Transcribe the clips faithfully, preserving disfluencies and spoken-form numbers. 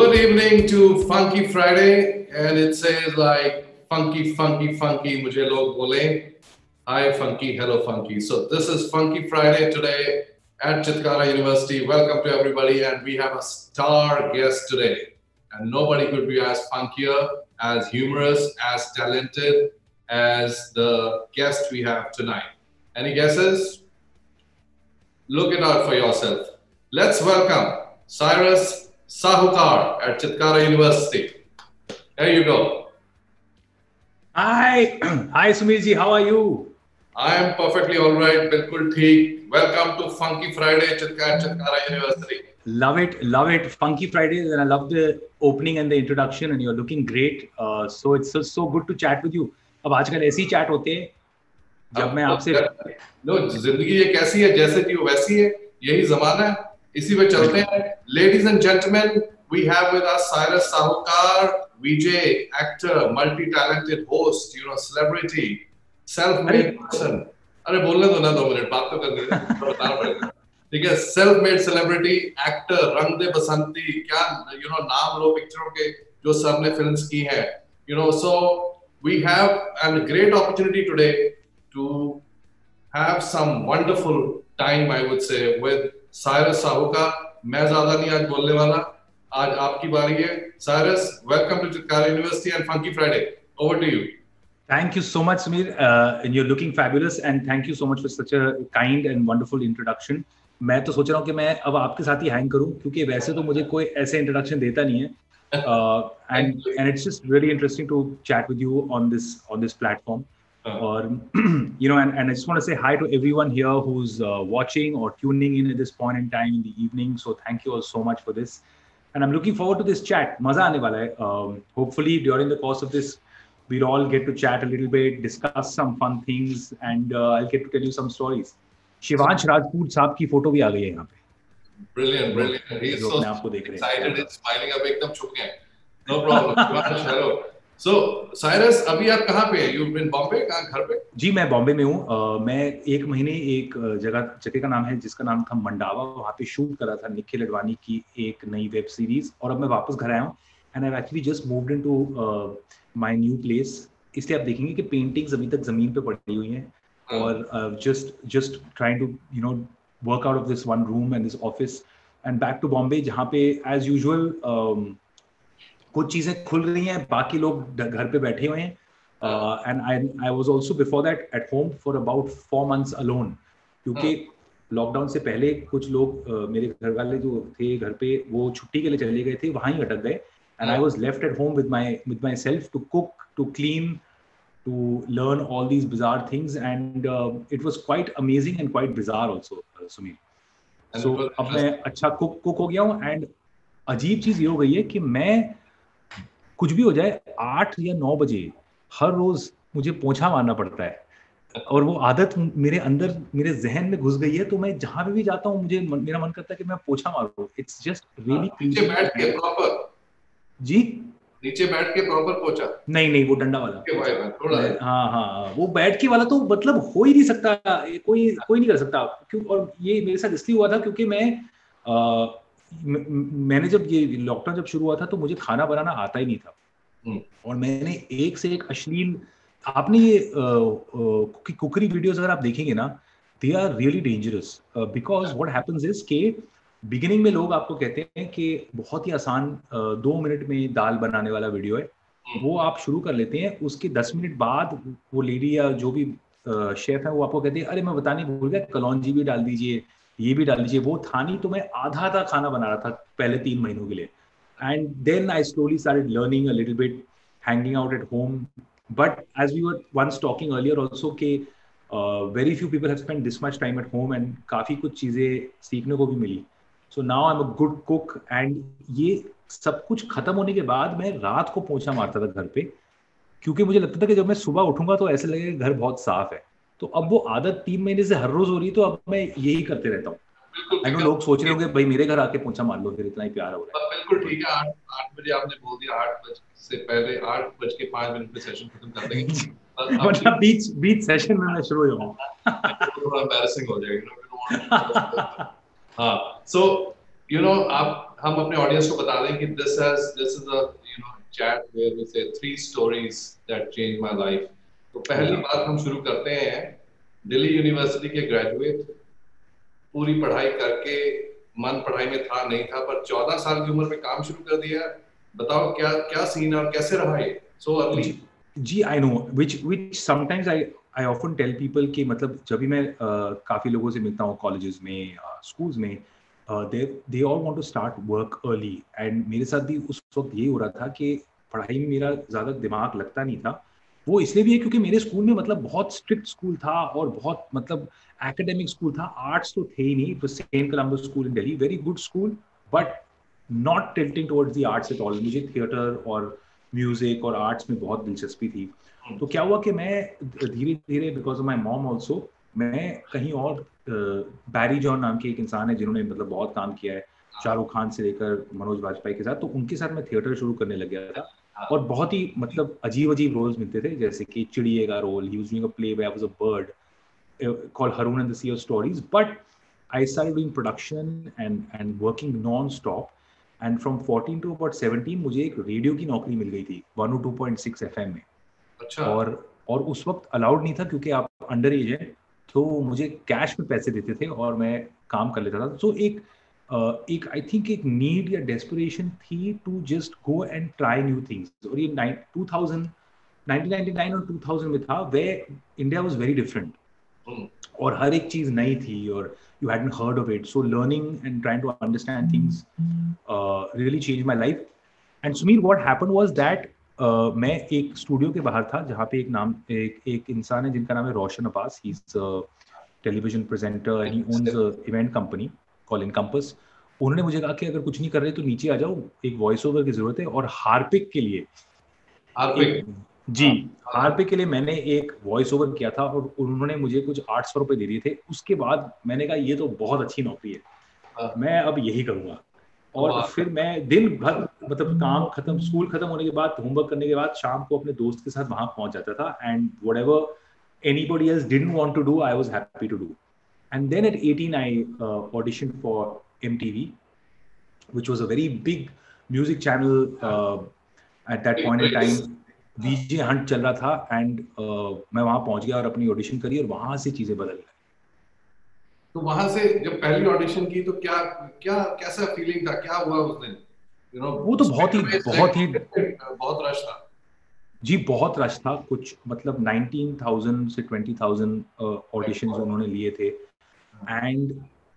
Good evening to Funky Friday, and it says like funky, funky, funky. Mujhe log bole. Hi, funky. Hello, funky. So this is Funky Friday today at Chitkara University. Welcome to everybody, and we have a star guest today. And nobody could be as funkier, as humorous, as talented as the guest we have tonight. Any guesses? Look it out for yourself. Let's welcome Cyrus Sahukar at Chitkara University. There you go. Hi, hi Sumir ji, how are you? I am perfectly all right. Bilkul theek. Welcome to Funky Friday Chitkara, Chitkara University. Love it, love it. Funky Fridays, and I love the opening and the introduction, and you're looking great. Uh, so it's so, so good to chat with you. अब आजकल ऐसी chat होते हैं जब मैं आपसे लो जिंदगी ये कैसी है जैसे कि वैसी है यही जमाना है इसी पे चलते हैं. Ladies and gentlemen, we have with us Cyrus Sahukar, V J, actor, multi-talented host, you know, celebrity, self-made person. अरे बोलने दो ना दो मिनट बात तो करनी है बताना पड़ेगा. ठीक है, self-made celebrity, actor, रंग दे बसंती, क्या you know नाम लो पिक्चरों के जो सबने फिल्म्स की हैं. You know, so we have a great opportunity today to have some wonderful time, I would say, with Cyrus Sahukar. मैं ज्यादा नहीं आज बोलने वाला, आज आपकी बारी है. Cyrus, welcome to Chitkara University and Funky Friday. Over to you. Thank you so much, Samir, uh, and you're looking fabulous, and thank you so much for such a kind and wonderful introduction. मैं तो सोच रहा हूँ कि मैं अब आपके साथ ही हैंग करूँ क्योंकि वैसे तो मुझे कोई ऐसे इंट्रोडक्शन देता नहीं है. Uh, and and it's just really interesting to chat with you on this on this platform. Or you know, and, and I just want to say hi to everyone here who's uh, watching or tuning in at this point in time in the evening. So thank you all so much for this, and I'm looking forward to this chat. Maza aane wala hai. Um, hopefully during the course of this, we'll all get to chat a little bit, discuss some fun things, and uh, I'll get to tell you some stories. Shivansh Rajput साहब की photo भी आ गई है यहाँ पे. Brilliant, brilliant. He's so excited. It's smiling up, एकदम छुप गए. No problem. Shivansh, hello. So, Cyrus, अभी आप कहाँ पे हैं? You've been Bombay, कहाँ घर पे? जी मैं बॉम्बे में हूँ. uh, मैं एक महीने एक जगह जगह का नाम है जिसका नाम था मंडावा, वहाँ पे शूट करा था निखिल अडवाणी की एक नई वेब सीरीज, और अब मैं वापस घर आया हूँ. And I actually just moved into my new place. इसलिए आप देखेंगे कि पेंटिंग्स अभी तक जमीन पे पड़ी हुई हैं, और just just trying to you know work out of this one room and this office and back to Bombay, जहाँ पे एज यूजुअल कुछ चीजें खुल रही हैं, बाकी लोग घर पे बैठे हुए हैं. And I I was also before that at home for about four months alone, क्योंकि लॉकडाउन से पहले कुछ लोग uh, मेरे घर वाले जो थे घर पे वो छुट्टी के लिए चले गए थे, वहाँ ही अटक गए. And I was left at home with my with myself to cook, to clean, to learn all these bizarre things, and it was quite amazing and quite bizarre also Sumeer. So अब मैं अच्छा cook cook हो गया हूँ. And अजीब चीज ये हो गई है कि मैं कुछ भी हो जाए आठ या नौ बजे हर रोज मुझे पोंछा मारना पड़ता है, और वो आदत मेरे अंदर मेरे जहन में घुस गई है. तो मैं जहां पे भी जाता हूँ मुझे मन, मेरा मन करता है कि मैं पोंछा मारूं. इट्स जस्ट रियली नीचे बैठ के प्रॉपर. जी नीचे बैठ के प्रॉपर पोंछा? नहीं नहीं, वो डंडा वाला. थोड़ा हाँ हाँ, वो बैठ के वाला तो मतलब हो ही नहीं सकता, कोई कोई नहीं कर सकता. क्यों? और ये मेरे साथ इसलिए हुआ था क्योंकि मैं आ, मैंने जब ये लॉकडाउन जब शुरू हुआ था तो मुझे खाना बनाना आता ही नहीं था. और मैंने एक से एक अश्लील, आपने ये कुकरी वीडियोस अगर आप देखेंगे ना, they are really dangerous, because what happens is के बिगिनिंग में लोग आपको कहते हैं कि बहुत ही आसान uh, दो मिनट में दाल बनाने वाला वीडियो है, वो आप शुरू कर लेते हैं. उसके दस मिनट बाद वो लेडी या जो भी शेफ है वो आपको कहते हैं अरे मैं बताने भूल गया, कलौंजी भी डाल दीजिए, ये भी डाल दीजिए. वो था नहीं, तो मैं आधा आधा खाना बना रहा था पहले तीन महीनों के लिए. And then I slowly started learning a little bit, hanging out at home. But as we were once talking earlier also कि uh, very few people have spent this much time at home, and काफी कुछ चीजें सीखने को भी मिली. So now I'm a good cook, and ये सब कुछ खत्म होने के बाद मैं रात को पोंछा मारता था घर पे, क्योंकि मुझे लगता था कि जब मैं सुबह उठूंगा तो ऐसे लगेगा घर बहुत साफ है. तो अब वो आदत तीन महीने से हर रोज हो रही है, तो अब मैं यही करते रहता हूँ. आई नो लोग सोच रहे होंगे भाई मेरे घर आके पोंछा मार लो, फिर इतना ही प्यार हो रहा है. बिल्कुल ठीक है. आठ आठ बजे आपने बोल दिया, आठ बजे से पहले आठ बज के पाँच मिनट में सेशन खत्म कर देंगे. मतलब बीच बीच सेशन में मैं शुरू हो जाऊँ. थोड़ा एम्बैरेसिंग हो जाएगा. हाँ, सो यू नो आप हम अपने ऑडियंस को बता दें कि this has this is a you know chat where we say three stories that change my life. तो पहली बात हम शुरू करते हैं, दिल्ली यूनिवर्सिटी के ग्रेजुएट, पूरी पढ़ाई करके मन पढ़ाई में था नहीं था, पर चौदह साल की उम्र में काम शुरू कर दिया। बताओ क्या क्या सीन और कैसे रहा ये सो अर्ली? जी I know which which sometimes I I often tell people कि मतलब जब भी मैं uh, काफी लोगों से मिलता हूँ कॉलेजेस में, स्कूल्स uh, में, they they all want to start work early, एंड मेरे साथ भी उस वक्त ये हो रहा था कि पढ़ाई में मेरा ज्यादा दिमाग लगता नहीं था। वो इसलिए भी है क्योंकि मेरे स्कूल में मतलब बहुत स्ट्रिक्ट स्कूल था और बहुत मतलब एकेडमिक स्कूल था, आर्ट्स तो थे ही नहीं। It was saint Columba's school in Delhi, very good school but not tilting towards the arts at all. मुझे थिएटर और म्यूजिक और आर्ट्स में बहुत दिलचस्पी थी। तो क्या हुआ कि मैं धीरे धीरे because of my mom also, मैं कहीं और, बैरी जॉन नाम के एक इंसान है जिन्होंने मतलब बहुत काम किया है शाहरुख खान से लेकर मनोज वाजपेयी के साथ, तो उनके साथ मैं थिएटर शुरू करने लग गया था। और बहुत ही मतलब अजीब अजीब रोल्स मिलते थे, जैसे कि चिड़िए का रोल, ही was doing a play where I was a bird called Haroun and the sea of stories, but I started doing production and and working non-stop. And from fourteen to about seventeen मुझे एक radio की नौकरी मिल गई थी one oh two point six F M में। अच्छा। और और उस वक्त अलाउड नहीं था क्योंकि आप अंडर एज है, तो मुझे कैश में पैसे देते थे और मैं काम कर लेता था। तो एक uh, एक आई थिंक एक नीड या डेस्परेशन थी to just go and try new things. और ये two thousand nineteen ninety nine two thousand में था, way India was very different और हर एक चीज नई थी और you hadn't heard of it, so learning and trying to understand things uh, really changed my life. And Sumeer, what happened was that uh, मैं एक स्टूडियो के बाहर था जहाँ पे एक नाम एक एक इंसान है जिनका नाम है Roshan Abbas. He is a television presenter and he owns a event company called Encompass. उन्होंने मुझे कहा कि अगर कुछ नहीं कर रहे तो नीचे आ जाओ, एक वॉइस ओवर की जरूरत है। और हार्पिक के लिए हार्पिक, जी हार्पिक के लिए मैंने एक वॉइस ओवर किया था और उन्होंने मुझे कुछ आठ सौ रुपए दे दिए थे। उसके बाद मैंने कहा ये तो बहुत अच्छी नौकरी है, मैं अब यही करूंगा। और फिर मैं दिन भर मतलब काम खत्म, स्कूल खत्म होने के बाद, होमवर्क करने के बाद शाम को अपने दोस्त के साथ वहां पहुंच जाता था। And whatever anybody else didn't want to do, I was happy to do. And then at eighteen I auditioned for M T V, which was a very big music channel uh, at that point in time. VJ hunt चल रहा था and uh, मैं वहां पहुंच गया और अपनी audition करी और वहां से चीजें बदल गई। तो वहां से जब पहली ऑडिशन की तो क्या क्या कैसा फीलिंग था, क्या हुआ उस दिन? यू नो वो तो बहुत ही बहुत ही बहुत रश था जी, बहुत रश था। कुछ मतलब नाइनटीन थाउजेंड से ट्वेंटी थाउजेंड ऑडिशंस उन्होंने लिए थे। And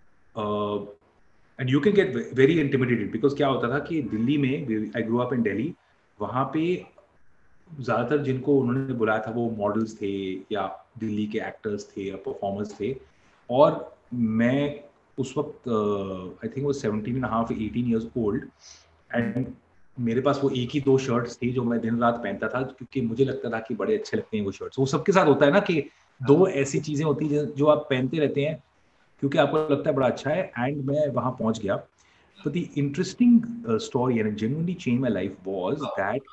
and you can get very intimidated because क्या होता था कि दिल्ली में, I grow up in Delhi, वहां पे ज्यादातर जिनको उन्होंने बुलाया था वो मॉडल्स थे या दिल्ली के एक्टर्स थे या परफॉर्मर्स थे। और मैं उस वक्त आई थिंक वो seventeen and half eighteen years old, and मेरे पास वो एक ही दो शर्ट्स थी जो मैं दिन रात पहनता था क्योंकि मुझे लगता था कि बड़े अच्छे लगते हैं वो शर्ट्स। वो सबके साथ होता है ना कि दो ऐसी चीजें होती हैं जो आप पहनते रहते हैं क्योंकि आपको लगता है बड़ा अच्छा है। एंड मैं वहां पहुंच गया। तो the interesting story and genuinely change my life was that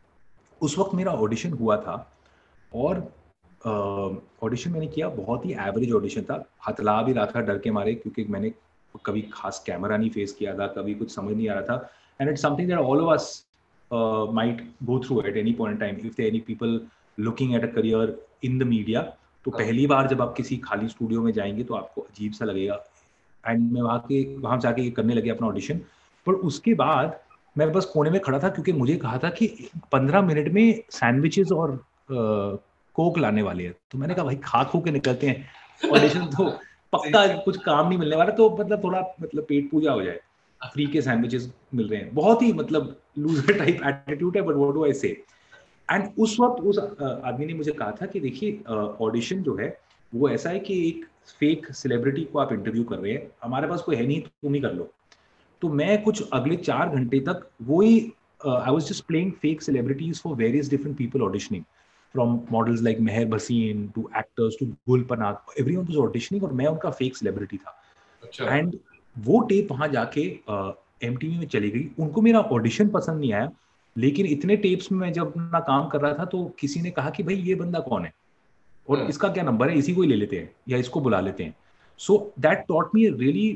उस वक्त मेरा ऑडिशन हुआ था और ऑडिशन uh, मैंने किया, बहुत ही एवरेज ऑडिशन था। हतला भी रहा था डर के मारे क्योंकि मैंने कभी खास कैमरा नहीं फेस किया था, कभी कुछ समझ नहीं आ रहा था। And it's something that all of us might go through at any point in time if there any people looking at a career in the media. तो पहली बार जब आप किसी खाली स्टूडियो में जाएंगे तो आपको अजीब सा लगेगा। एंड मैं वहाँ के वहाँ जाके करने लगे अपना ऑडिशन। पर उसके बाद मैं बस कोने में खड़ा था क्योंकि मुझे कहा था कि पंद्रह मिनट में सैंडविचेस और कोक लाने वाले हैं। तो मैंने कहा भाई खा खो के निकलते हैं, ऑडिशन तो पक्का कुछ काम नहीं मिलने वाला, तो मतलब थोड़ा मतलब पेट पूजा हो जाए, फ्री के सैंडविचेस मिल रहे हैं। बहुत ही मतलब लूजर टाइप एटीट्यूड है, but what do I say. And उस वक्त उस आदमी ने मुझे कहा था कि देखिए ऑडिशन जो है वो ऐसा है कि एक फेक सेलिब्रिटी को आप इंटरव्यू कर रहे हैं, हमारे पास कोई है नहीं, तुम ही कर लो। तो मैं कुछ अगले चार घंटे तक वही I was just playing fake celebrities for various different people auditioning, from models like Mehar Bhasin to actors to Gul Panag, everyone was auditioning और मैं उनका फेक सेलिब्रिटी था। अच्छा। एंड वो टेप वहां जाके एमटीवी में चली गई। उनको मेरा ऑडिशन पसंद नहीं आया, लेकिन इतने टेप्स में मैं जब अपना काम कर रहा था तो किसी ने कहा कि भाई ये बंदा कौन है और इसका क्या नंबर है, इसी को ही ले लेते हैं या इसको बुला लेते हैं। So that taught me really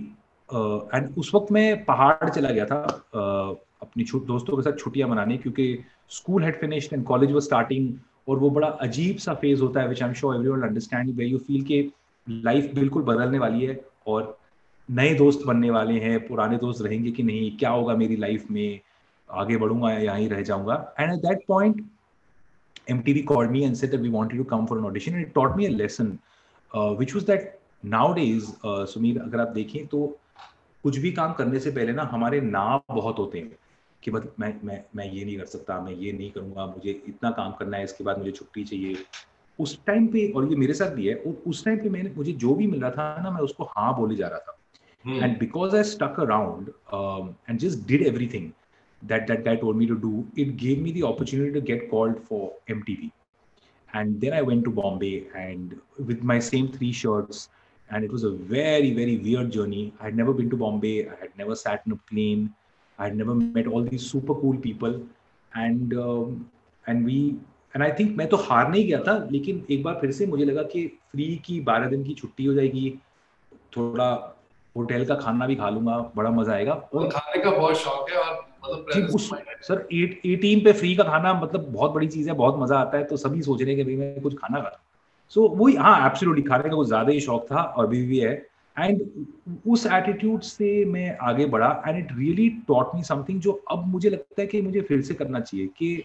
and उस वक्त मैं पहाड़ चला गया था uh, अपनी दोस्तों के साथ छुट्टियां मनाने, क्योंकि school had finished and college was starting, और वो बड़ा अजीब सा फेज होता है which I am sure everyone understand, where you feel के लाइफ बिल्कुल बदलने वाली है और नए दोस्त बनने वाले हैं, पुराने दोस्त रहेंगे कि नहीं, क्या होगा मेरी लाइफ में, आगे बढ़ूंगा या यहीं रह जाऊंगा. And at that point M T V called me and said that we wanted to come for an audition, and it taught me a lesson, uh, which was that nowadays, uh, Sumeer, अगर आप देखें तो कुछ भी काम करने से पहले ना हमारे ना बहुत होते हैं कि मतलब मैं मैं मैं ये नहीं कर सकता, मैं ये नहीं करूँगा, मुझे इतना काम करना है, इसके बाद मुझे छुट्टी चाहिए. उस टाइम पे, और ये मेरे साथ भी है, और उस टाइम पे मैंने मुझे जो भी मिल रहा था ना, मैं उसको हाँ बोले जा रहा था. And because I stuck around and just did everything that that guy told me to do, it gave me the opportunity to get called for M T V. And then I went to Bombay, and with my same three shirts, and it was a very very weird journey. I had never been to Bombay, I had never sat in a plane, I had never met all these super cool people, and um, and we and I think मैं तो हार नहीं गया था, लेकिन एक बार फिर से मुझे लगा कि फ्री की बारह दिन की छुट्टी हो जाएगी, थोड़ा होटल का खाना भी खा लूंगा, बड़ा मजा आएगा. और खाने का बहुत शौक है, और मतलब उस सर अठारह पे फ्री का खाना मतलब बहुत बड़ी चीज है, बहुत मजा आता है, तो सभी सोच रहे हैं कि भाई मैं कुछ खाना खा. सो so, वही, हाँ एब्सोल्युटली खाने का कुछ ज्यादा ही शौक था और अभी भी है. एंड उस एटीट्यूड से मैं आगे बढ़ा, and it really taught me something जो अब मुझे लगता है कि मुझे फिर से करना चाहिए, कि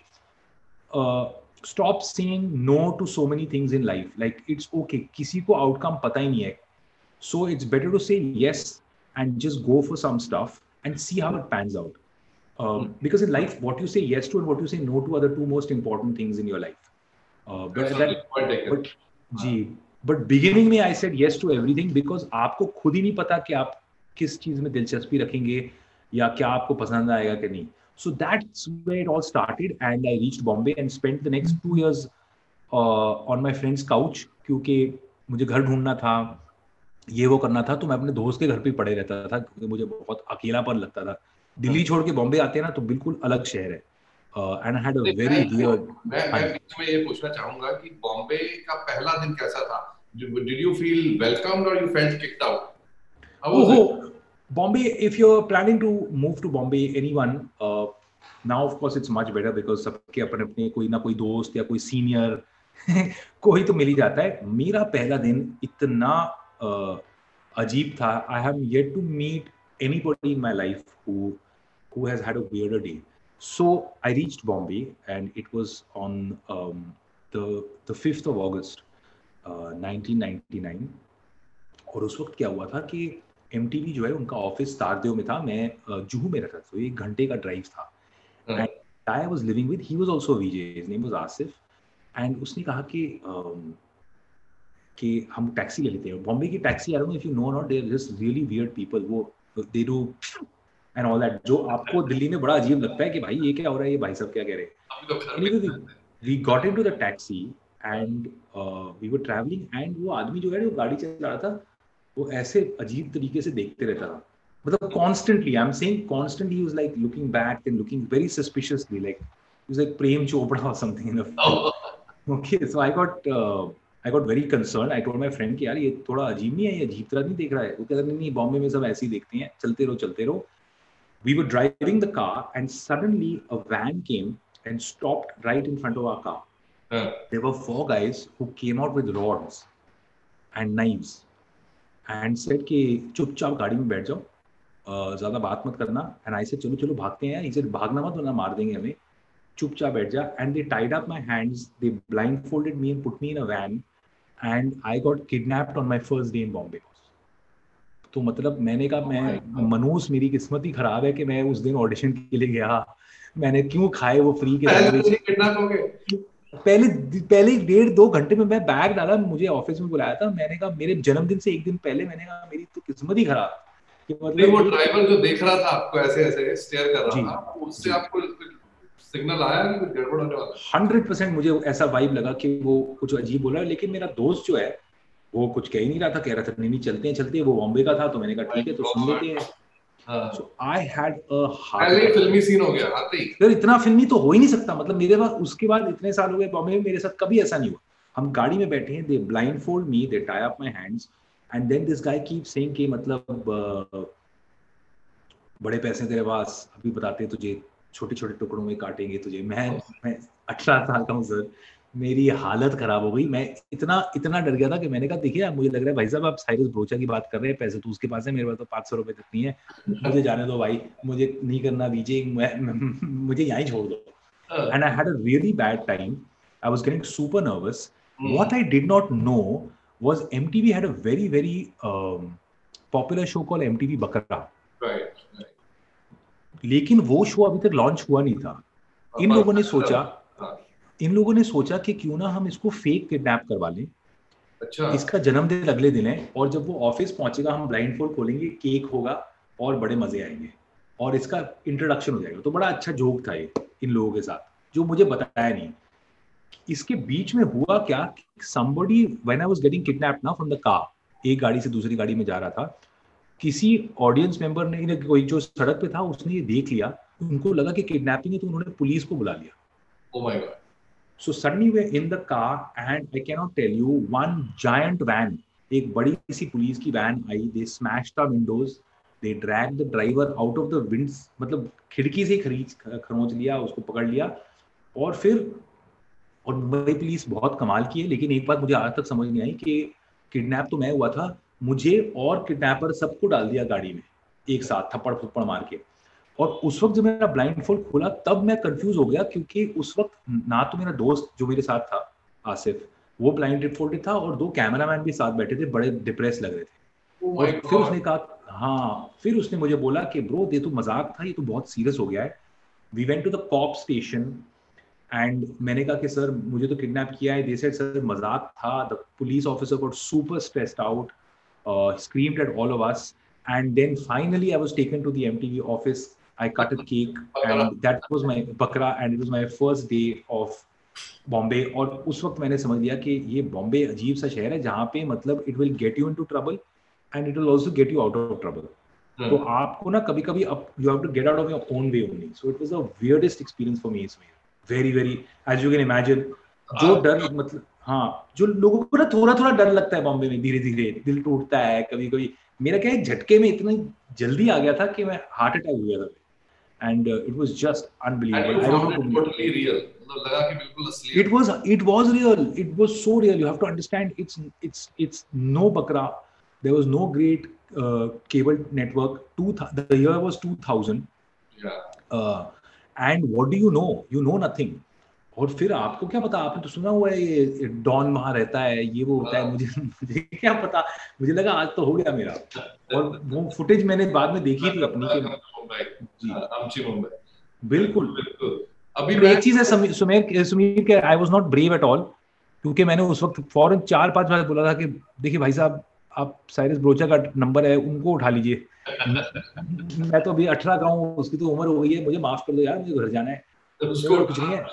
stop saying no to so many things in life. Like it's okay, किसी को आउटकम पता ही नहीं है, so it's better to say yes and just go for some stuff and see how it pans out. Um, because in life, what you say yes to and what you say no to are the two most important things in your life. Uh, but that, but जी, but beginning में I said yes to everything because आपको खुद ही नहीं पता कि आप किस चीज में दिलचस्पी रखेंगे या क्या आपको पसंद आएगा कि नहीं. So that's where it all started, and I reached Bombay and spent the next two years uh, on my friend's couch, क्योंकि मुझे घर ढूंढना था, ये वो करना था, तो मैं अपने दोस्त के घर पे पड़े रहता था क्योंकि मुझे बहुत अकेलापन लगता था. दिल्ली छोड़ के बॉम्बे आते हैं ना तो बिल्कुल अलग शहर है. And I had a very weird. मैं मैं बीच में ये पूछना चाहूंगा कि बॉम्बे का पहला दिन कैसा था? डिड यू फील वेलकम्ड और you felt kicked out? How was it? Bombay, if you are planning to move to Bombay, anyone, now of course it's much better because सबके अपने अपने कोई ना कोई दोस्त या कोई सीनियर कोई तो मिल ही जाता है. मेरा पहला दिन इतना uh, अजीब था. I have yet to meet anybody in my life who who has had a weirder day. So I reached Bombay, and it was on um, the the fifth of August, uh, nineteen ninety-nine. और उस वक्त क्या हुआ था कि M T V जो है उनका ऑफिस तारदेव में था, मैं जुहू में रहता था, तो एक घंटे का ड्राइव था. And I was living with, he was also a V J, his name was Asif, and उसने कहा कि um, कि हम टैक्सी ले लेते हैं. बॉम्बे की taxi, I don't know if you know not, they are just really weird people. वो they do and all that, जो आपको दिल्ली में बड़ा अजीब लगता है कि भाई ये क्या हो रहा है, ये भाई सब क्या कह रहे हैं. anyway, we, we got into the taxi and uh, we were traveling, and वो आदमी जो है वो गाड़ी चला रहा था, वो ऐसे अजीब तरीके से देखते रहता था, मतलब constantly, I'm saying constantly, he was like looking back and looking very suspiciously, like he was like Prem Chopra or something in the film. Okay, so I got uh, I got very concerned. I told my friend कि यार ये थोड़ा अजीब नहीं है, ये अजीब तरह नहीं देख रहा है. वो कहता नहीं नहीं, बॉम्बे में सब ऐसे ही देखते हैं, चलते रहो चलते रहो. We were driving the car and suddenly a van came and stopped right in front of our car. Uh. There were four guys who came out with rods and knives and said कि चुपचाप गाड़ी में बैठ जाओ, ज़्यादा बात मत करना. And I said चलो चलो भागते हैं. He said भागना मत वरना मार देंगे हमें, चुपचाप बैठ जा. And they tied up my hands, they blindfolded me and put me in a van. And I got kidnapped on my first day in Bombay. तो मतलब मैंने कहा मैं मनूस, मेरी किस्मत ही खराब है कि मैं उस दिन ऑडिशन के लिए गया. मैंने क्यों खाए वो फ्री के सैंडविच. पहले पहले डेढ़ दो घंटे में मैं बैग डाला, मुझे ऑफिस में बुलाया था. मैंने कहा मेरे जन्मदिन से एक दिन पहले, मैंने कहा मेरी तो किस्मत ही खराब कि मतलब वो ड्राइवर जो देख रहा था आपको ऐसे ऐसे स्टेयर कर रहा था, उससे आपको सिग्नल आया कि कुछ गड़बड़ होने वाला है? हंड्रेड परसेंट मुझे ऐसा वाइब लगा कि वो कुछ अजीब बोल रहा है. लेकिन मेरा दोस्त जो है वो कुछ कह ही नहीं रहा था, कह रहा था नहीं नहीं चलते हैं चलते हैं. वो बॉम्बे का था, तो मैंने कहा ठीक है तो सुन लेते हैं. So I had a heart attack. फिल्मी सीन हो गया आते ही. यार इतना फिल्मी तो हो ही नहीं सकता. मतलब मेरे पास उसके बाद इतने साल हो गए बॉम्बे में, मेरे साथ कभी ऐसा नहीं हुआ. हम गाड़ी में बैठे हैं, they blindfold me, they tie up my hands, and then this guy keeps saying कि मतलब बड़े पैसे तेरे पास, अभी बताते तुझे, छोटे छोटे टुकड़ों में काटेंगे तुझे। मैं मैं अठारह साल का हूँ सर, मेरी हालत खराब हो गई। मैं इतना इतना डर गया था कि मैंने कहा देखिए यार, मुझे लग रहा है भाई साहब आप साइरस ब्रोचा की बात कर रहे हैं, पैसे तो उसके पास है, मेरे पास तो पाँच सौ रुपए तक नहीं है, मुझे जाने दो भाई, मुझे नहीं करना बीजे, मुझे यहाँ ही छोड़ दो। And I had a really bad time. I was getting super nervous. Hmm. What I did not know was M T V had a very, very um, popular show called M T V Bakra. Right, right. लेकिन वो show अभी तक launch हुआ नहीं था। इन लोगों ने सोचा इन लोगों ने सोचा कि क्यों ना हम इसको फेक किडनैप करवा लें। अच्छा। इसका जन्मदिन अगले दिन है और जब वो ऑफिस पहुंचेगा हम ब्लाइंड फोल्ड खोलेंगे, केक होगा और बड़े मजे आएंगे और इसका इंट्रोडक्शन हो जाएगा। तो बड़ा अच्छा जोक था ये इन लोगों के साथ, जो मुझे बताया नहीं। इसके बीच में हुआ क्या, somebody when I was getting kidnapped now from the car, एक गाड़ी से दूसरी गाड़ी में जा रहा था, किसी ऑडियंस मेंबर ने, कोई जो सड़क पे था, उसने ये देख लिया, उनको लगा कि किडनैपिंग है, तो उन्होंने पुलिस को बुला लिया। Oh my God. So suddenly we're in the car and I cannot tell you, one giant van, एक बड़ी सी पुलिस की वैन आई, they smashed the windows, they dragged the driver out of the winds, मतलब खिड़की से खरीच खरोंच लिया, उसको पकड़ लिया। और फिर और मुंबई पुलिस बहुत कमाल की है, लेकिन एक बात मुझे आज तक समझ नहीं आई कि किडनैप तो मैं हुआ था, मुझे और किडनैपर सबको डाल दिया गाड़ी में एक साथ, थप्पड़ थप्पड़ मार के। और उस वक्त जब मेरा ब्लाइंड फोल्ड खोला तब मैं कंफ्यूज हो गया, क्योंकि उस वक्त ना तो मेरा दोस्त जो मेरे साथ था आसिफ, वो ब्लाइंड फोल्डेड था, और दो कैमरामैन भी साथ बैठे थे, बड़े डिप्रेस लग रहे थे। Oh और my फिर God. उसने कहा, हाँ, फिर उसने मुझे बोला कि ब्रो ये तो मजाक था, ये तो बहुत सीरियस हो गया है। We went to the cop station and मैंने कहा कि सर मुझे तो किडनैप किया है। दे सेड सर मजाक था। The police officer got super stressed out, screamed at all of us, and then finally I was taken to the MTV office. I cut a cake and that was my bakra and it was my first day of Bombay. और उस वक्त मैंने समझ लिया कि ये बॉम्बे अजीब सा शहर है जहाँ पे मतलब it will get you into trouble and it will also get you out of trouble. hmm. तो आपको ना कभी कभी up, you have to get out of your own way only. So it was the weirdest experience for me. Very very as you can imagine. जो डर मतलब हाँ, जो लोगों को ना थोड़ा थोड़ा डर लगता है बॉम्बे में, धीरे धीरे दिल टूटता है कभी कभी। मेरा क्या एक झटके में इतना जल्दी आ गया था कि मैं हार्ट अटैक हो गया था। And uh, it was just unbelievable. And you I don't found know. It totally real. लगा कि बिल्कुल असली है. It was it was real. It was so real. You have to understand. It's it's it's no bakra. There was no great uh, cable network. Two the year was two thousand. Yeah. Uh, and what do you know? You know nothing. और फिर आपको क्या पता, आपने तो सुना हुआ है ये डॉन वहाँ रहता है, ये वो होता है, मुझे मुझे क्या पता। मुझे लगा आज तो हो गया मेरा। और वो फुटेज मैंने बाद में देखी थी अपनी के जी आमची मुंबई। बिल्कुल बिल्कुल। अभी एक चीज है सुमेर सुमीर के, I was not brave at all, क्योंकि मैंने उस वक्त फौरन चार पांच बार बोला था कि देखिए भाई साहब आप साइरस ब्रोचा का नंबर है उनको उठा लीजिए, मैं तो अभी अठारह का हूँ, उसकी तो उम्र हो गई है, मुझे माफ कर दो यार, मुझे घर जाना है, उसको कुछ नहीं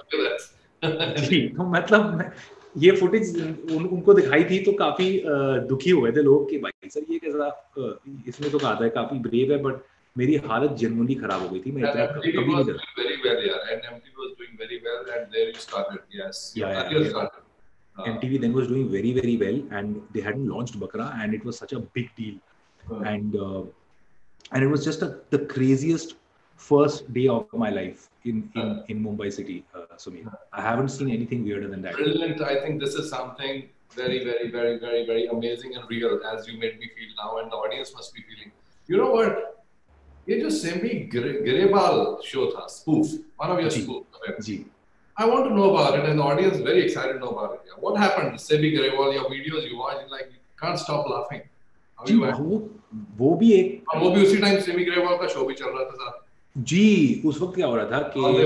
है जी। तो मतलब ये फुटेज उन, उनको दिखाई थी तो काफी दुखी हुए थे लोग कि भाई सर ये कैसा, इसमें तो कहा था काफी ब्रेव है, बट मेरी हालत जनरली खराब हो गई थी। मैं इतना कभी नहीं डरा। very well यार, and M T V was doing very well and there you started. Yes, yeah, yeah, yeah. started. Uh, M T V then was doing very very well and they hadn't launched Bakra and it was such a big deal. uh, and uh, and it was just a, the craziest first day of my life in in, uh, in Mumbai city. uh, Sumit, uh, I haven't seen anything weirder than that. Brilliant. I think this is something very very very very very amazing and real, as you made me feel now and the audience must be feeling. You know what, ये जो Simi Grewal show था, spoof, one of your spoof, जी, I want to know about it and the audience is very excited to know about it. What happened? Sebi Grewal, your videos you watch, like you can't stop laughing. How जी, you वो वो भी एक वो भी उसी time semi Grewal का show भी चल रहा था साथ जी। उस वक्त क्या हो रहा था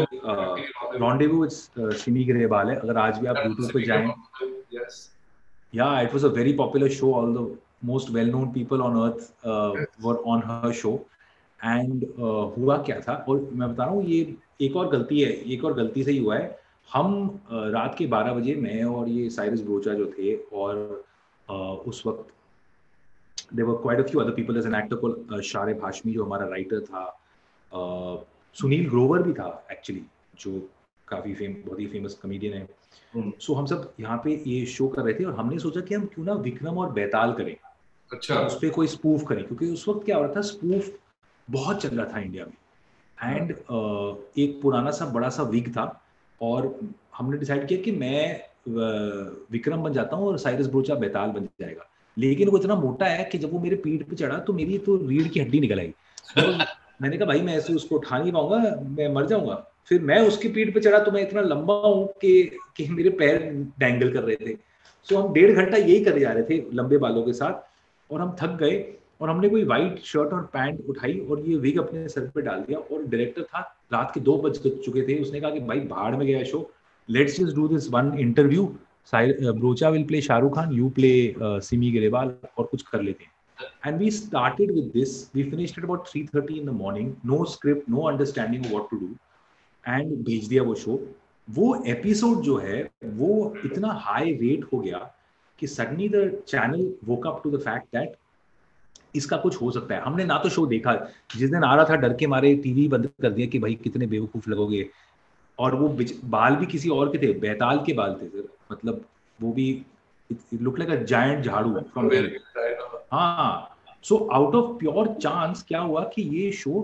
कि रॉन्डेवू विद सिमी ग्रेवाल है, अगर आज भी आप YouTube पे जाएं, yes, yeah, it was a very popular show. All the most well-known people on earth uh, yes. were on her show. And uh, हुआ क्या था, और मैं बता रहा हूँ ये एक और गलती है, एक और गलती से ही हुआ है। हम uh, रात के बारह बजे मैं और ये साइरस ब्रोचा जो थे, और uh, उस वक्त there were quite a few other people. There's an actor called uh, Sharib Hashmi जो हमारा राइटर था, uh, सुनील ग्रोवर भी था एक्चुअली, जो काफ़ी फेम बहुत ही फेमस कमेडियन है। hmm. सो so, हम सब यहाँ पे ये शो कर रहे थे और हमने सोचा कि हम क्यों ना विक्रम और बेताल करें, अच्छा, उस पर कोई स्पूफ करें, क्योंकि उस वक्त क्या हो रहा था, स्पूफ बहुत चल रहा था इंडिया में। एंड uh, एक पुराना सा बड़ा सा विग था और हमने डिसाइड किया कि मैं uh, विक्रम बन जाता हूँ और साइरस ब्रोचा बेताल बन जाएगा। लेकिन वो इतना मोटा है कि जब वो मेरे पीठ पे चढ़ा तो मेरी तो रीढ़ की हड्डी निकल आई। बिकॉज मैंने कहा भाई मैं ऐसे उसको उठा नहीं पाऊंगा, मैं मर जाऊंगा। फिर मैं उसकी पीठ पे चढ़ा तो मैं इतना लंबा हूँ कि कि मेरे पैर डैंगल कर रहे थे। सो हम डेढ़ घंटा यही करे जा रहे थे लंबे बालों के साथ और हम थक गए और हमने कोई वाइट शर्ट और पैंट उठाई और ये विग अपने सर पे डाल दिया। और डायरेक्टर था, रात के दो बज चुके थे, उसने कहा कि भाई भाड़ में गया show, let's just do this one interview, Broacha will play Shahrukh Khan, you play Simi Grewal और कुछ कर लेते हैं। And we started with this. We finished at about three thirty in the morning. No script, no understanding of what to do. And भेज दिया वो show. वो episode जो है वो इतना हाई रेट हो गया कि suddenly the channel woke up to the fact that इसका कुछ हो सकता है। हमने ना तो शो देखा, जिस दिन आ रहा था डर के मारे टीवी बंद कर दिया कि भाई कितने बेवकूफ लगोगे। और वो बाल भी किसी और के थे, बेताल के बाल थे सर, मतलब वो भी it look like a giant झाड़ू फ्रॉम हाँ। So out of pure chance क्या हुआ कि ये शो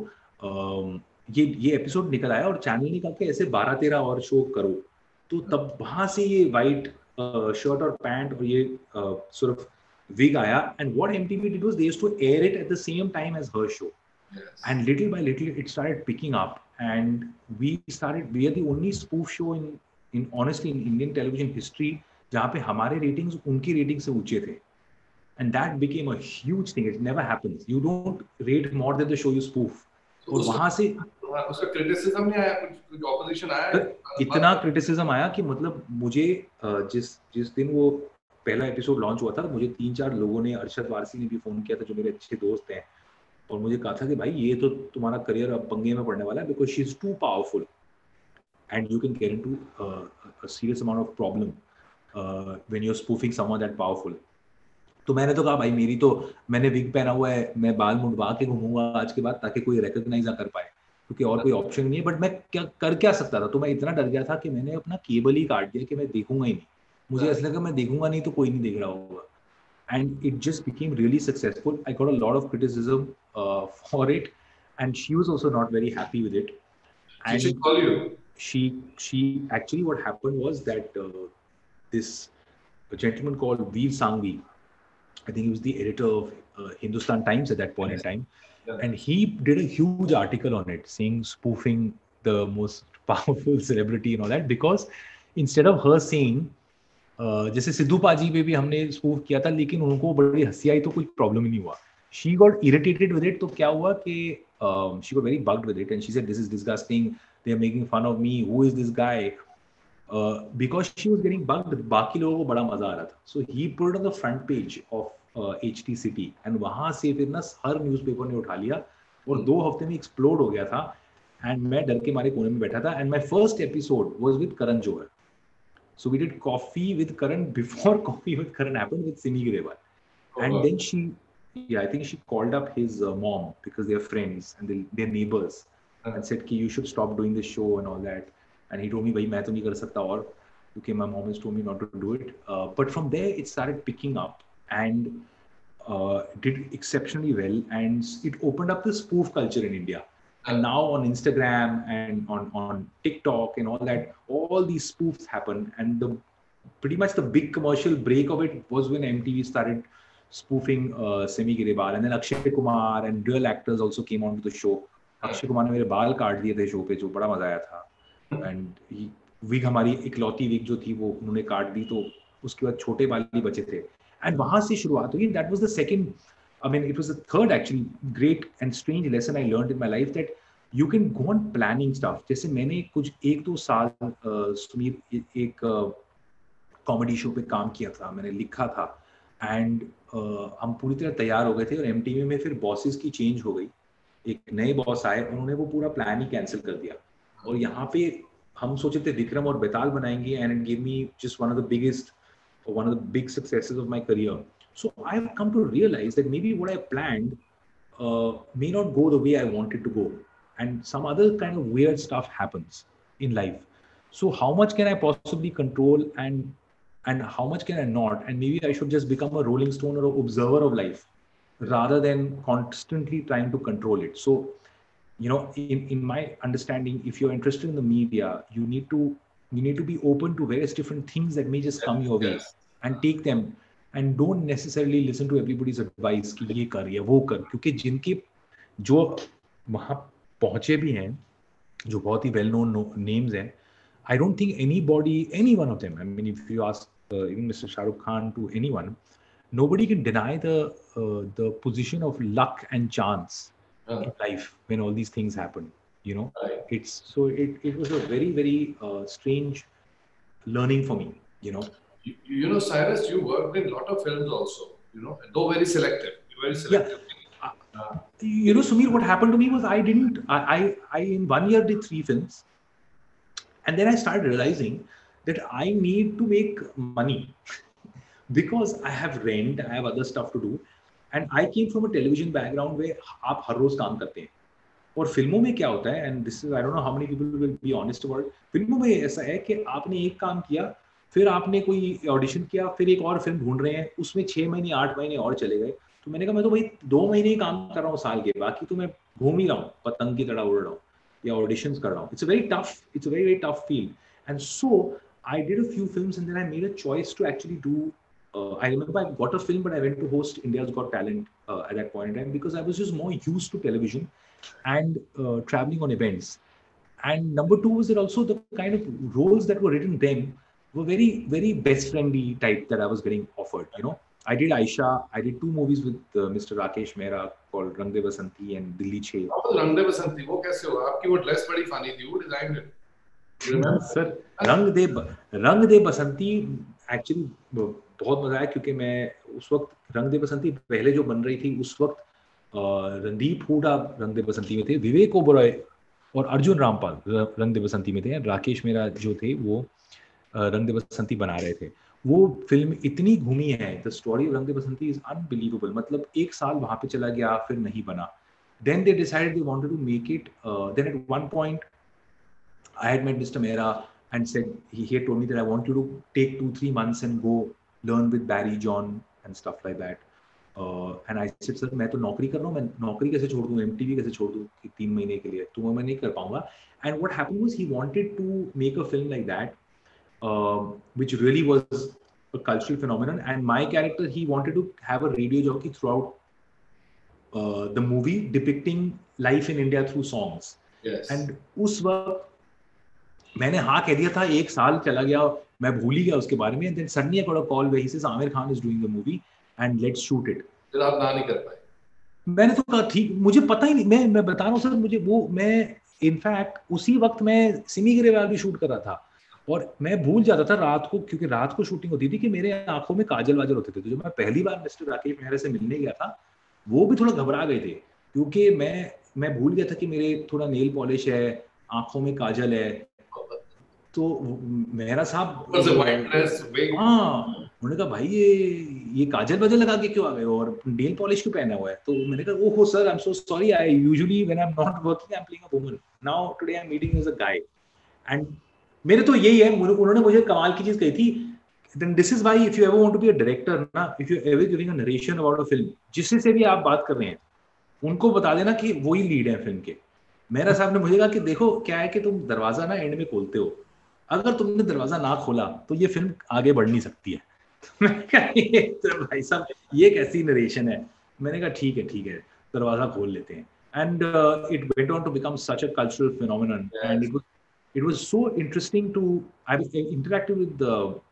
ये ये एपिसोड निकल आया और चैनल ने कहा कि ऐसे बारह तेरह और शो करो। तो तब वहां से ये वाइट शर्ट और पैंट और ये sort of wig आया। and what M T V did was they used to air it at the same time as her show. Yes. And little by little it started picking up and we started we are the only spoof show in in honestly in Indian television history जहाँ पे हमारे ratings उनकी rating से ऊंचे थे। And that became a huge thing. It never happens. You don't rate more than the show you spoof. So और वहाँ से उसका क्रिटिसिज्म नहीं आया, कुछ ऑपोजिशन आया? इतना क्रिटिसिज्म आया कि मतलब मुझे जिस जिस दिन वो पहला एपिसोड लॉन्च हुआ था, मुझे तीन चार लोगों ने, अरशद वारसी ने भी फोन किया था जो मेरे अच्छे दोस्त हैं, और मुझे कहा था कि भाई ये तो तुम्हारा करियर अब पंगे में पड़ने वाला है because she is too powerful and you can get into a serious amount of problem when you are spoofing someone that powerful. तो मैंने तो कहा भाई मेरी तो, मैंने विग पहना हुआ है, मैं बाल मुंडवा के घूमूंगा आज के बाद ताकि कोई रिकॉग्नाइज ना कर पाए, क्योंकि और कोई ऑप्शन नहीं है। बट मैं क्या कर क्या सकता था? तो मैं इतना डर गया था कि मैंने अपना केबल ही काट दिया कि मैं देखूंगा ही नहीं। मुझे ऐसा लगा मैं देखूंगा नहीं तो कोई नहीं देख रहा होगा। And it just became really successful. I got a lot of criticism uh, for it, and she was also not very happy with it. And Did she call you? She she actually what happened was that uh, this a gentleman called Veer Sangvi, I think he was the editor of uh, Hindustan Times at that point yes. in time, yeah. and he did a huge article on it, saying spoofing the most powerful celebrity and all that, because instead of her saying Uh, जैसे सिद्धू पाजी पे भी हमने spoof किया था लेकिन उनको बड़ी हंसी आई तो कोई प्रॉब्लम ही नहीं हुआ। She got irritated with it. तो क्या हुआ कि she got very bugged with it and she said this is disgusting, they are making fun of me, who is this guy, because she was getting bugged. बाकी लोगों को बड़ा मजा आ रहा था। So he put on the front page of H T City and वहां से फिर ना हर न्यूज़पेपर ने उठा लिया और दो हफ्ते में एक्सप्लोड हो गया था। एंड मैं डर के मारे कोने में बैठा था। And my first episode was with Karan Johar. So we did Coffee with Karan before Coffee with Karan happened with Simi Grewal. Oh, and wow. then she, yeah, I think she called up his uh, mom because they are friends and they, they're neighbors uh-huh. and said, "Ki you should stop doing this show and all that." And he told me, "Bhai, main to nahi kar sakta aur," because my mom has told me not to do it. Uh, but from there, it started picking up and uh, did exceptionally well, and it opened up the spoof culture in India. And now on Instagram and on, on TikTok and all that, all these spoofs happen. And the pretty much the big commercial break of it was when M T V started spoofing uh, Simi Grewal. And then Akshay Kumar and real actors also came onto the show. Akshay Kumar ने मेरे बाल काट दिए थे show पे, जो बड़ा मजा आया था। And wig हमारी इकलौती wig जो थी वो उन्होंने काट दी, तो उसके बाद छोटे बाल ही बचे थे। And वहाँ से शुरुआत हुई। That was the second, I mean, it was the third actually great and strange lesson I learned in my life, that you can go on planning stuff. जैसे मैंने कुछ एक दो साल सुमीर एक कॉमेडी शो पे काम किया था, मैंने लिखा था, एंड uh, हम पूरी तरह तैयार हो गए थे और एमटीवी में फिर बॉसेस की चेंज हो गई, एक नए बॉस आए, उन्होंने वो पूरा प्लान ही कैंसिल कर दिया। और यहाँ पे हम सोचे थे विक्रम और बेताल बनाएंगे, and it give me just one of the biggest, one of the big successes of my career. So I have come to realize that maybe what I planned uh, may not go the way I wanted to go, and some other kind of weird stuff happens in life. So how much can I possibly control, and and how much can I not? And maybe I should just become a rolling stone or an observer of life rather than constantly trying to control it. So, you know, in, in my understanding, if you're interested in the media, you need to you need to be open to various different things that may just come your way, Yes. and take them, and don't necessarily listen to everybody's advice कि ये कर या वो कर, क्योंकि जिनके जो वहाँ पहुँचे भी हैं, जो बहुत ही well known names हैं, I don't think anybody, any one of them, I mean, if you ask uh, even Mister Shah Rukh Khan to anyone, nobody can deny the uh, the position of luck and chance Uh, in life when all these things happen. You know, right. it's so it, it was a very very uh, strange learning for me. You know, You, you know, Cyrus, you worked in a lot of films also. You know, though very selective. You're very selective. Yeah. Uh, you know, Sumir, what happened to me was I didn't. I, I I in one year did three films, and then I started realizing that I need to make money. Because I have rent, I have other stuff to do, and I came from a television background where आप हर रोज काम करते हैं, और फिल्मों में क्या होता है, and this is I don't know how many people will be honest about it, फिल्मों में ऐसा है कि आपने एक काम किया, फिर आपने कोई ऑडिशन किया, फिर एक और फिल्म ढूंढ रहे हैं, उसमें छह महीने आठ महीने और चले गए, तो मैंने कहा मैं तो भाई दो महीने ही काम कर रहा हूँ साल के, बाकी तो मैं घूम ही रहा हूँ, पतंग की तरह उड़ रहा हूँ या ऑडिशंस कर रहा हूँ. It's a very tough it's a very very tough field, and so I did a few films, and then I made a choice to actually do. Uh, I remember I got a film, but I went to host India's Got Talent uh, at that point in time, because I was just more used to television and uh, traveling on events. And number two was that also the kind of roles that were written then were very, very best friendly type that I was getting offered. You know, I did Aisha. I did two movies with uh, Mister Rakesh Mehra called Rang De Basanti and Dilli Chhe. How was Rang De Basanti? वो कैसे हुआ? आपकी वो dress बड़ी funny थी. Who designed it? Sir रंग दे रंग दे बसंती actually बहुत मजा आया, क्योंकि मैं उस वक्त रंग दे बसंती पहले जो बन रही थी उस वक्त रणदीप हुडा रंग दे बसंती में थे, विवेक ओबरॉय और अर्जुन रामपाल रंग दे बसंती में थे, राकेश मेहरा जो थे वो रंग दे बसंती बना रहे थे. वो फिल्म इतनी घूमी है, द स्टोरी ऑफ रंग दे बसंती इज अनबिलीवेबल. मतलब एक साल वहां पे चला गया, फिर नहीं बना. Then they decided they wanted to make it. Then at one point I had met Mister Mehra and said, he, he had told me that I want you to take two, three months and go learn with Barry John and stuff like that. Uh, and I said, sir, मैं तो नौकरी कर रहा हूँ, मैं नौकरी कैसे छोड़ दूँ, M T V कैसे छोड़ दूँ तीन महीने के लिए, तो मैं नहीं कर पाऊँगा. And what happened was he wanted to make a film like that, uh, which really was a cultural phenomenon. And my character, he wanted to have a radio jockey throughout uh, the movie, depicting life in India through songs. Yes. And उस वक्त मैंने हाँ कह दिया था, एक साल चला गया, मैं भूल ही गया उसके बारे में. And then suddenly I got a call where he says Aamir Khan is doing the movie and let's shoot it. फिर आप ना नहीं कर पाए. मैंने तो कहा ठीक, मुझे पता ही नहीं, मैं मैं बता रहा हूँ सर, मुझे वो मैं इनफैक्ट उसी वक्त मैं सिमी ग्रेवाल भी शूट कर रहा था, और मैं भूल जाता था रात को, क्योंकि रात को शूटिंग होती थी, कि मेरे आंखों में काजल वाजल होते थे. तो जब मैं पहली बार मिस्टर राकेश मेहरा से मिलने गया था, वो भी थोड़ा घबरा गए थे, क्योंकि मैं मैं भूल गया था कि मेरे थोड़ा नेल पॉलिश है, आंखों में काजल है. तो मेहरा साहब हाँ, उन्होंने कहा भाई ये ये काजल वाजल लगा के क्यों आ गए और नेल पॉलिश क्यों पहना हुआ है. तो मैंने कहा ओहो sir, I am so sorry, I usually when I am not working I am playing a woman, now today I am meeting as a guy. And मेरे तो यही है, उन्होंने मुझे कमाल की चीज कही थी, then this is why if you ever want to be a director ना, if you ever giving a narration about a film, जिससे से भी आप बात कर रहे हैं, उनको बता देना कि वही लीड है फिल्म के. मेरा साहब ने मुझे कहा कि देखो क्या है कि तुम दरवाजा ना एंड में खोलते हो, अगर तुमने दरवाजा ना खोला तो ये फिल्म आगे बढ़ नहीं सकती है. मैंने कहा भाई साहब ये कैसी नरेशन है. मैंने कहा ठीक है ठीक है, दरवाजा खोल लेते हैं. And it went on to become such a cultural phenomenon, and it was it was so interesting to I interacted with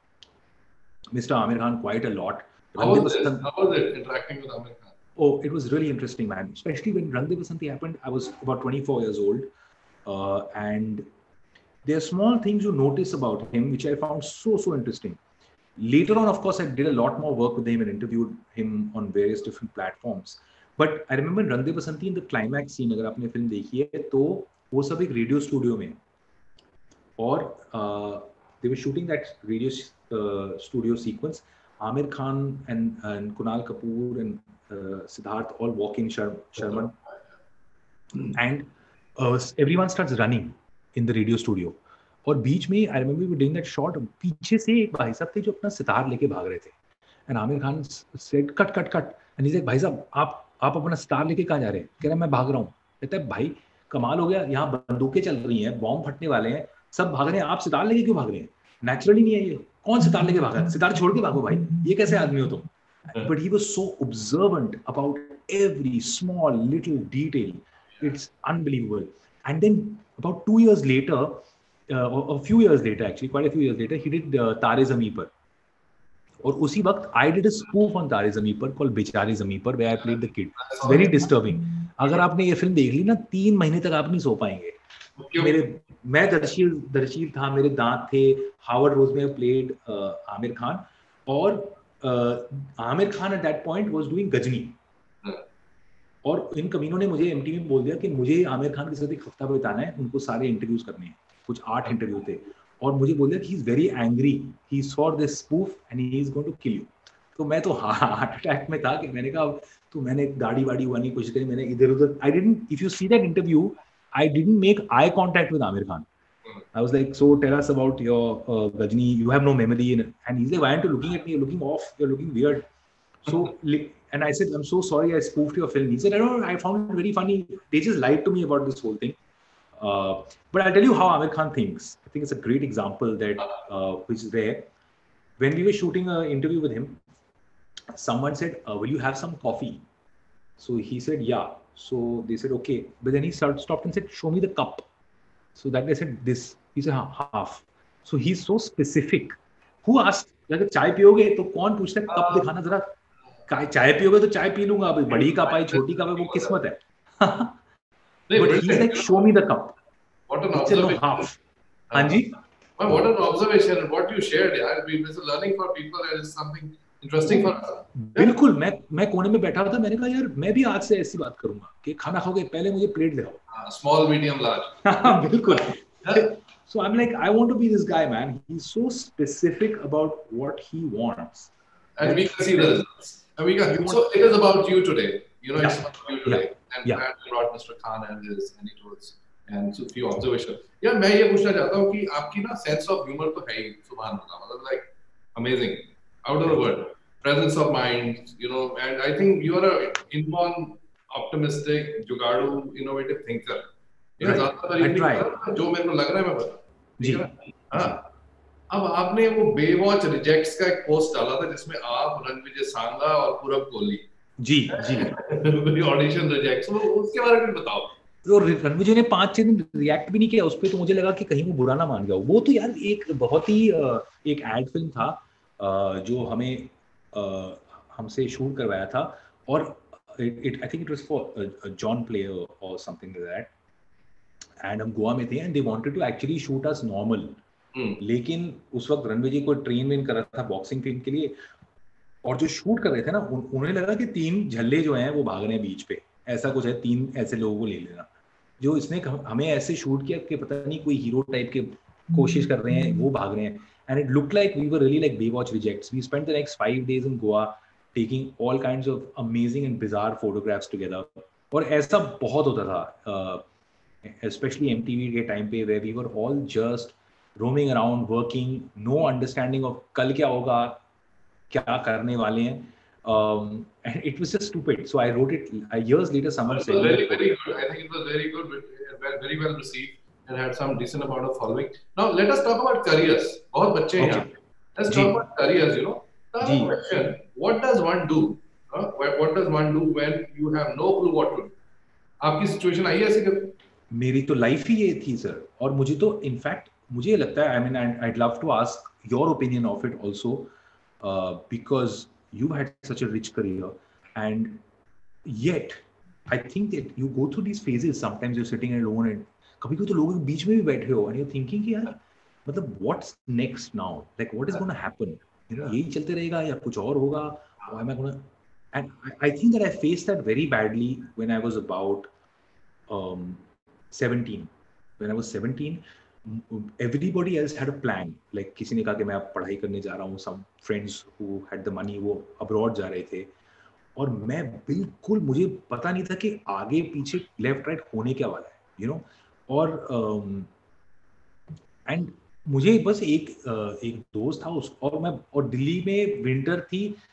Mister Aamir Khan quite a lot. How was it? How was it interacting with Aamir Khan? Oh, it was really interesting, man. Especially when Rang De Basanti happened, I was about twenty-four years old, uh, and there are small things you notice about him which I found so so interesting. Later on, of course, I did a lot more work with him and interviewed him on various different platforms. But I remember Rang De Basanti in the climax scene. अगर आपने film देखी है तो वो सब एक radio studio में, और uh, they were shooting that radio uh, studio sequence. Aamir Khan and, and Kunal Kapoor and uh, Siddharth all walk in Shar- Sharman, and uh, everyone starts running in the radio studio. और बीच में I remember we were doing that shot, पीछे से एक भाई साहब थे जो अपना सितार लेके भाग रहे थे, and Aamir Khan said cut cut cut, and he like भाई साहब आप आप अपना स्टार लेके कहाँ जा रहे हैं? कह रहा है मैं भाग रहा हूँ। कहता है भाई कमाल हो गया, यहाँ बंदूकें चल रही हैं, बॉम्ब फटने वाले हैं, सब भाग रहे हैं, आप सितार लेके क्यों भाग रहे हैं? नेचुरली नहीं है ये, कौन सितार लेके भागा? सितार छोड़ के भागो भाई, ये कैसे आदमी हो तुम? But he was so observant about every small little detail. It's unbelievable. And then about two years later, uh, or a few years later, actually, quite a few years later, he did uh, Tare Zameen Par. और उसी वक्त I did a spoof on Tare Zameen Par called Bechare Zameen Par, where I played the kid. It's very disturbing. अगर आपने ये film देख ली ना, तीन महीने तक आप नहीं सो पाएंगे. मेरे मैं दर्शील दर्शील था, मेरे दांत थे. हावर्ड रोज में प्लेड आमिर खान, और Aamir Khan at that point was doing Ghajini. और इन कमीनों ने मुझे एमटीवी में बोल दिया कि मुझे आमिर खान के साथ एक हफ्ता बिताना है, उनको सारे इंटरव्यूज करने हैं. कुछ आठ इंटरव्यू थे, और मुझे बोल दिया कि he is very angry, he saw this spoof and he is going to kill you. तो मैं तो हार्ट अटैक में था कि मैंने कहा, तो मैंने दाढ़ी वाड़ी हुआने की कोशिश करी, मैंने इधर उधर. I didn't, if you see that interview, I didn't make eye contact with Amir Khan. I was like, so tell us about your uh, Gajni. You have no memory. And he's like, why aren't you looking at me? You're looking off. You're looking weird. So, and I said, I'm so sorry I spoofed your film. He said, I don't know, I found it very funny. They just lied to me about this whole thing. Uh, but I'll tell you how Amir Khan thinks. I think it's a great example that, uh, which is there. When we were shooting an interview with him, someone said, uh, will you have some coffee? So he said, yeah. So they said, okay. But then he started, stopped and said, show me the cup. So that guy said, this. He said, half. So he's so specific. Who asked? अगर चाय पियोगे तो कौन पूछता है cup दिखाना जरा? चाय पियोगे तो चाय पी लूंगा, अभी बड़ी कप आई छोटी कप है वो किस्मत है. But he's like, show me the cup. What an observation. observation. Half. हाँ जी. What an observation. What you shared, yeah. It's learning for people and it's something interesting for us. बिल्कुल. मैं मैं कोने में बैठा था, मैंने कहा यार मैं भी आज से ऐसी बात करूंगा कि खाना खाओगे पहले मुझे प्लेट दिखाओ. Small, medium, large. बिल्कुल. So I'm like, I want to be this guy, man. He's so specific about what he wants. And we can see the results. And we can. So it is about you today. You know, it's about you today. And yeah. you brought Mister Khan and his and he told us and so few observations. Yeah, मैं ये पूछना चाहता हूँ कि आपकी ना sense of humor तो है ही, सुभान अल्लाह, मतलब like amazing, out of the world. Presence of mind, you know, and I think you are a inborn, optimistic, जुगाड़ू, innovative thinker. You know, right. I try. जो मेरे को लग रहा है मैं बता. जी. हाँ. अब आपने वो बेवॉच रिजेक्ट्स का एक पोस्ट डाला था जिसमें आप, रणविजय सांगा और पूरब कोहली. जी जी. ऑडिशन रिजेक्ट्स, वो उसके बारे में बताओ. तो रणविजय ने पांच छह दिन रिएक्ट भी नहीं किया उस पर, तो मुझे लगा कि कहीं वो बुरा ना मान गया. वो तो यार एक बहुत ही एक एड फिल्म था जो हमें Uh, हमसे शूट करवाया था, और it I think it was for John Player और समथिंग लाइक दैट. एंड हम गोवा में थे and they wanted to actually shoot us normal. लेकिन उस वक्त रणविजय को ट्रेन में कर रहा था बॉक्सिंग फिल्म के लिए, और जो शूट कर रहे थे ना उन, उन्हें लगा कि तीन झल्ले जो हैं वो भाग रहे हैं बीच पे, ऐसा कुछ है, तीन ऐसे लोगों को ले लेना. जो इसने हमें ऐसे शूट किया कि पता नहीं कोई हीरो टाइप के कोशिश कर रहे हैं, वो भाग रहे हैं. And it looked like we were really like Baywatch rejects. We spent the next five days in Goa taking all kinds of amazing and bizarre photographs together. और ऐसा बहुत होता था, uh, especially M T V के time पे, where we were all just roaming around, working, no understanding of कल क्या होगा, क्या करने वाले हैं. Um, and it was just stupid. So I wrote it. Uh, years later, someone said, "Very, very good. I think it was very good, very well received." And had some decent amount of following. Now let us talk about careers. बहुत बच्चे हैं. Let's talk about careers. You know. The question: what does one do? Huh? What does one do when you have no clue what to do? आपकी situation आई है ऐसी कभी? मेरी तो life ही ये थी सर, और मुझे तो इनफैक्ट मुझे लगता है, I mean, I'd love to ask your opinion of it also, uh, because you've had such a rich career, and yet I think that you go through these phases. Sometimes you're sitting alone and कभी कभी तो लोगों के बीच में भी बैठे हो, and you're thinking कि यार मतलब what's next now, like what is going to happen, you know, यही चलते रहेगा या कुछ और होगा, or am I going to, and I, I think that I faced that very badly when I was about um, seventeen. When I was seventeen, everybody else had a plan. Like किसी ने कहा कि मैं अब पढ़ाई करने जा रहा हूँ, some friends who had the money वो abroad जा रहे थे, और मैं बिल्कुल, मुझे पता नहीं था कि आगे पीछे लेफ्ट राइट होने क्या वाला है, you know. और एंड um, मुझे बस एक uh, एक दोस्त था उस, और मैं, और दिल्ली में विंटर थी,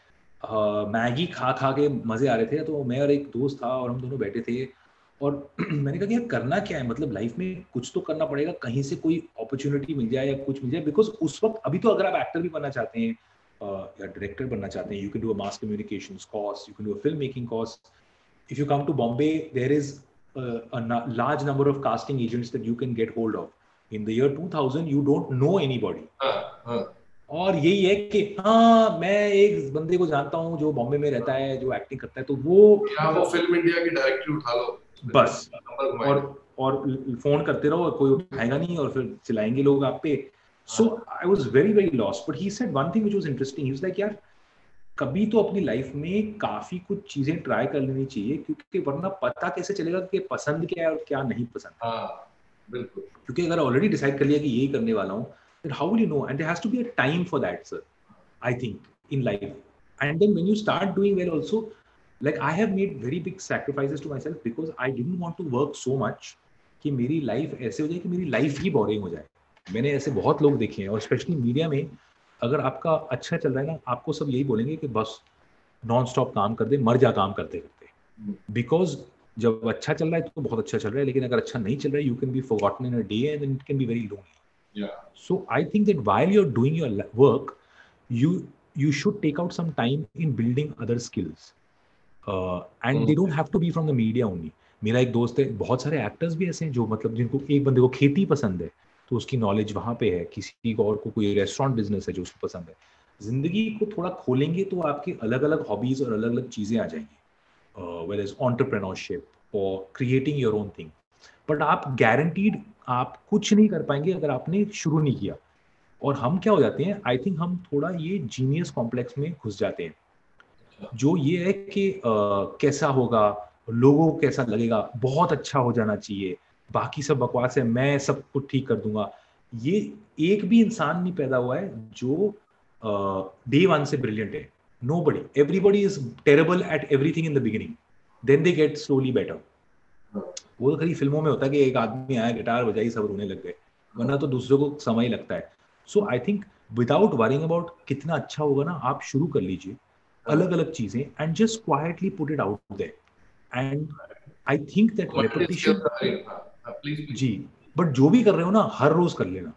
मैगी खा खा के मजे आ रहे थे, तो मैं और एक दोस्त था और हम दोनों बैठे थे और मैंने कहा कि यार करना क्या है, मतलब लाइफ में कुछ तो करना पड़ेगा, कहीं से कोई अपॉर्चुनिटी मिल जाए या कुछ मिल जाए, बिकॉज उस वक्त अभी तो अगर आप एक्टर भी बनना चाहते हैं या डायरेक्टर बनना चाहते हैं, you can do a mass communications course, you can do a film making course. If you come to Bombay, there is a, a na- large number of casting agents that you can get hold of. In the year two thousand, you don't know anybody. हाँ, हाँ. और यही है कि हाँ मैं एक बंदे को जानता हूँ जो बॉम्बे में रहता है, जो एक्टिंग करता है, तो वो यहाँ वो फिल्म इंडिया की डायरेक्टरी उठा लो बस, नंबर घुमाएंगे. और और फोन करते रहो, कोई उठाएगा नहीं और फिर चिल्लाएंगे लोग आप पे. So I was very very lost, but he said one thing which was interesting. He was like यार कभी तो अपनी लाइफ में काफी कुछ चीजें ट्राई कर लेनी चाहिए, क्योंकि वरना पता कैसे चलेगा कि पसंद क्या है और क्या नहीं पसंद. हाँ, बिल्कुल. क्योंकि अगर ऑलरेडी डिसाइड कर लिया कि यही करने वाला हूँ, then how will you know? And there has to be a time for that, sir, I think, in life. And then when you start doing well also, like I have made very big sacrifices to myself because I didn't want to work so much कि मेरी life ऐसे हो जाए कि मेरी life ही boring हो जाए. मैंने ऐसे बहुत लोग देखे हैं, और स्पेशली मीडिया में अगर आपका अच्छा चल रहा है ना, आपको सब यही बोलेंगे कि बस नॉन स्टॉप काम कर दे, मर जा काम करते करते. बिकॉज जब अच्छा चल रहा है तो बहुत अच्छा चल रहा है, लेकिन अगर अच्छा नहीं चल रहा है, you can be forgotten in a day and it can be very lonely. So I think that while you are doing your work, you you should take out some time in building other skills, uh, and they don't have to be from the media only. मेरा एक दोस्त है, बहुत सारे actors भी ऐसे हैं जो मतलब जिनको, एक बंदे को खेती पसंद है तो उसकी नॉलेज वहाँ पे है, किसी को और को कोई रेस्टोरेंट बिजनेस है जो उसको पसंद है. जिंदगी को थोड़ा खोलेंगे तो आपकी अलग अलग हॉबीज और अलग अलग चीजें आ जाएंगी, वेदर इज एंटरप्रेन्योरशिप और creating your own thing. But आप गारंटीड आप कुछ नहीं कर पाएंगे अगर आपने शुरू नहीं किया. और हम क्या हो जाते हैं, आई थिंक हम थोड़ा ये जीनियस कॉम्प्लेक्स में घुस जाते हैं, जो ये है कि uh, कैसा होगा, लोगों को कैसा लगेगा, बहुत अच्छा हो जाना चाहिए, बाकी सब बकवास है, मैं सब कुछ ठीक कर दूंगा. ये एक भी इंसान नहीं पैदा हुआ है जो डे वन से ब्रिलियंट है. Nobody, everybody is terrible at everything in the beginning, then they get slowly better. वो तो खाली फिल्मों में होता है कि एक आदमी आया, गिटार बजाई, सब रोने लग गए, वरना तो दूसरों को समय लगता है. So I think without worrying about कितना अच्छा होगा ना, आप शुरू कर लीजिए अलग अलग चीजें and just quietly put it out there. And I think that repetition, जी, बट जो भी कर रहे हो ना हर रोज कर लेना,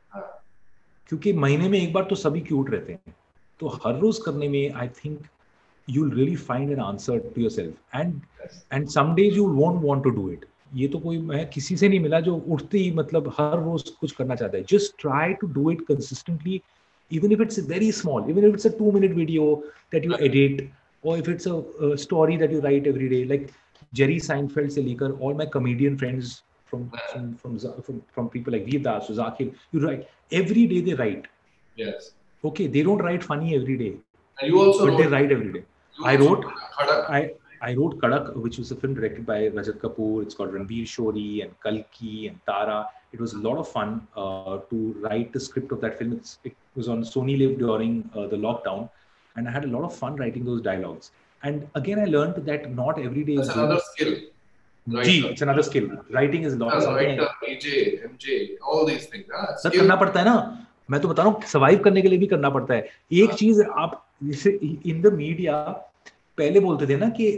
क्योंकि महीने में एक बार तो सभी क्यूट रहते हैं, तो हर रोज करने में I think you will really find an answer to yourself. And and some days you won't want to do it. ये तो कोई, मैं किसी से नहीं मिला जो उठते ही मतलब हर रोज कुछ करना चाहता है. Just try to do it consistently, even if it's very small, even if it's a two minute video that you edit, or if it's a, a story that you write every day, like Jerry Seinfeld se lekar all my comedian friends from from from from, from people like Vedas, Zakir, you write every day, they write. Yes. Okay, they don't write funny every day, and you also but wrote, they write every day. I wrote Kadak. I I wrote Kadak, which was a film directed by Rajat Kapoor. It's got Ranveer Shori and Kalki and Tara. It was a lot of fun uh, to write the script of that film. It's, it was on Sony Live during uh, the lockdown, and I had a lot of fun writing those dialogues. And again, I learned that not every day That's is another good. skill. Right. Gee, it's another skill. Writing is a lot. Yeah, writer, E J, M J, all these things. हाँ, sir करना पड़ता है ना, मैं तो बता रहा हूँ, सर्वाइव करने के लिए भी करना पड़ता है. एक चीज आप जैसे इन द मीडिया पहले बोलते थे ना कि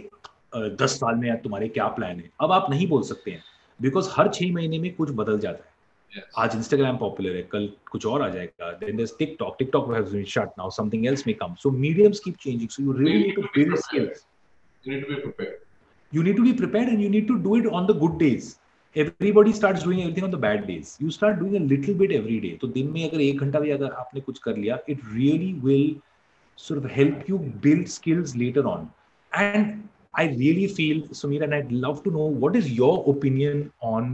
दस साल में यार तुम्हारे क्या प्लान है, अब आप नहीं बोल सकते हैं, बिकॉज हर छह महीने में कुछ बदल जाता है. Yes. आज इंस्टाग्राम पॉपुलर है, कल कुछ और आ जाएगा, then there's TikTok, TikTok has been shut now, something else may come, so mediums keep changing, so you really need to build skills. You need to be prepared. You need to be prepared, and you need to do it on the good days. Everybody starts doing everything on the bad days. You start doing a little bit every day. तो दिन में अगर एक घंटा भी अगर आपने कुछ कर लिया, it really will sort of help you build skills later on. And I really feel, Samir, and I'd love to know, what is your opinion on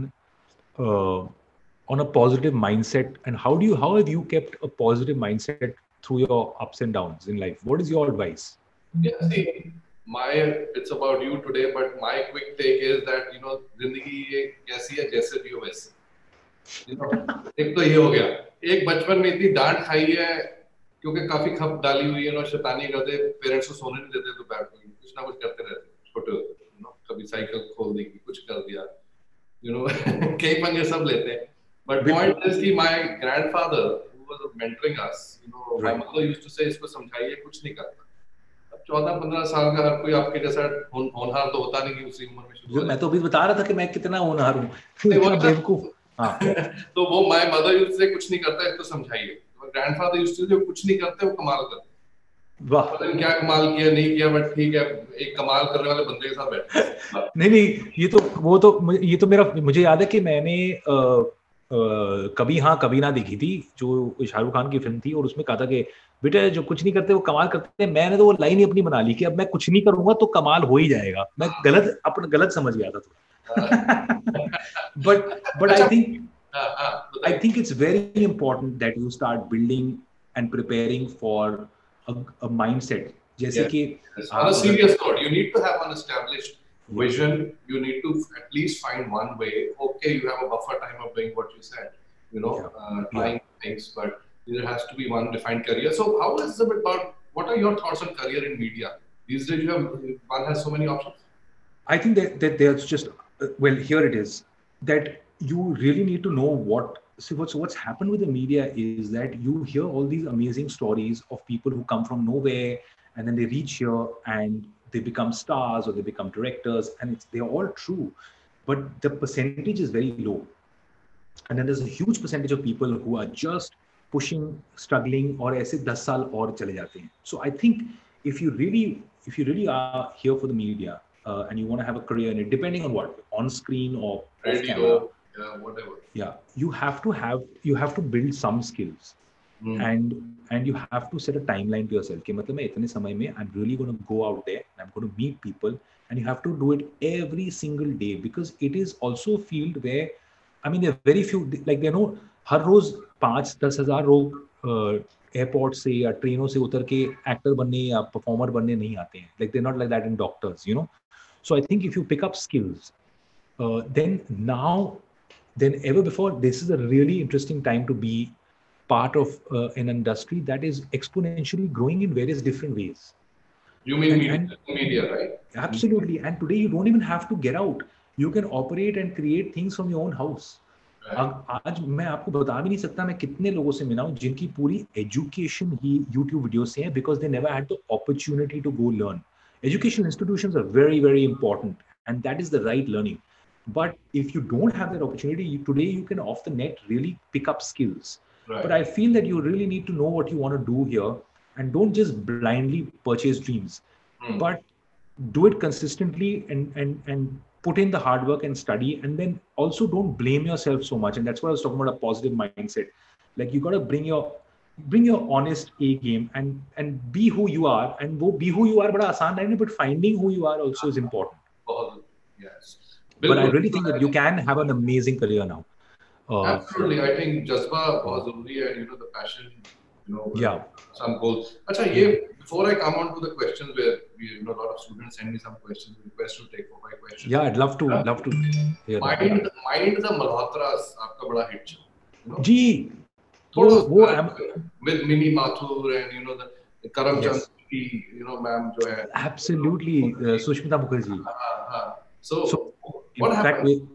uh, on a positive mindset, and how do you how have you kept a positive mindset through your ups and downs in life? What is your advice? Yeah, see, my it's about you today, but my quick take is that, you know, जिंदगी ये कैसी है, जैसे भी हो वैसे. You know, एक तो ये हो गया, एक बचपन में इतनी डांट खाई है क्योंकि काफी खप डाली हुई है ना, शैतानी करते, पेरेंट्स को सोने नहीं देते, दोपहर को कुछ ना कुछ करते रहते छोटे होते, you know, कभी साइकिल खोल दी, कुछ कर दिया, you know, कई पंगे सब लेते हैं. But point is कि my grandfather who was mentoring us, you know, my mother used to say, इसको समझाइए, कुछ नहीं करना. चौदह पंद्रह साल का हर कोई आपके जैसा होन, होनहार तो होता नहीं कि उसी उम्र में शुरू हो मैं तो अभी बता रहा था कि मैं कितना होनहार हूँ, जाए। इतना बेवकूफ। हाँ तो वो माय मदर यूज्ड से कुछ नहीं करता इसको समझाइए, ग्रैंडफादर यूज्ड टू जो कुछ नहीं करते वो कमाल करते। वाह। पता नहीं क्या कमाल किया नहीं किया, बट ठीक है, एक कमाल करने वाले बंदे के साथ बैठे। नहीं नहीं, ये तो वो तो ये तो मेरा, मुझे याद है कि मैंने आ, आ, कभी हाँ कभी ना देखी थी, जो शाहरुख खान की फिल्म थी, और उसमें कहा था कि बेटा जो कुछ नहीं करते वो कमाल करते हैं। मैंने तो वो लाइन ही अपनी बना ली कि अब मैं कुछ नहीं करूंगा तो कमाल हो ही जाएगा। मैं गलत अपना गलत समझ गया था थोड़ा। बट बट आई अच्छा। थिंक हाँ हाँ I बताइए। think it's very important that you start building and preparing for a, a mindset. जैसे Yes, कि yes. On a आप अगर, serious note, you need to have an established vision. You need to at least find one way. Okay, you have a buffer time of doing what you said, you know, yeah, uh, yeah. trying things, but there has to be one defined career. So, how is it about? What are your thoughts on career in media? These days, you have one has so many options. I think that, that there's just, uh, well, here it is, that you really need to know what, see what's, what's happened with the media is that you hear all these amazing stories of people who come from nowhere and then they reach here and they become stars or they become directors, and it's, they're all true, but the percentage is very low. And then there's a huge percentage of people who are just pushing, struggling, और ऐसे ten साल और चले जाते हैं. So I think if you really, if you really are here for the media, uh, and you want to have a career in it, depending on what, on screen or off camera, Radio, yeah, whatever. yeah, you have to have, you have to build some skills. Hmm. and and you have to set a timeline to yourself कि मतलब मैं इतने समय में I'm really going to go out there and I'm going to meet people, and you have to do it every single day, because it is also a field where, I mean, there are very few, like you know, हर रोज पाँच दस हजार लोग airport से या ट्रेनों से उतर के एक्टर बनने या परफॉर्मर बनने नहीं आते हैं. Like they're not like that in doctors, you know. So I think if you pick up skills, uh, then now than ever before, this is a really interesting time to be part of uh, an industry that is exponentially growing in various different ways. You mean And, media, and media, right? absolutely. And today you don't even have to get out. You can operate and create things from your own house. Right. आज मैं आपको बता भी नहीं सकता मैं कितने लोगों से मिला हूँ जिनकी पूरी एजुकेशन ही यूट्यूब वीडियो से है, because they never had the opportunity to go learn. Education institutions are very, very important, and that is the right learning. But if you don't have that opportunity, you, today you can off the net really pick up skills. Right. But I feel that you really need to know what you want to do here, and don't just blindly purchase dreams, Hmm. but do it consistently and and and put in the hard work and study, and then also don't blame yourself so much. And that's why I was talking about a positive mindset. Like you got to bring your bring your honest A game and and be who you are. And वो be who you are बड़ा आसान नहीं है, but finding who you are also is important. बहुत, yes. But I बिल्कुल, really think that you can have an amazing career now. Uh, Absolutely, I think जज्बा बहुत जरूरी है, you know, the passion, you know, yeah. some goals. अच्छा, ये before I come on to the questions where we, you know, a lot of students send me some questions, request to take four five questions. Yeah, I'd love to love to hear that. Mind Mind the Malhotras आपका बड़ा hit चल, you know. जी, थोड़ा वो with Mini Mathur and you know the, the Karamchand yes. की, you know, ma'am जो है. Absolutely, uh, Sushmita Mukherjee. हाँ हाँ. So, So what in fact, happened? we,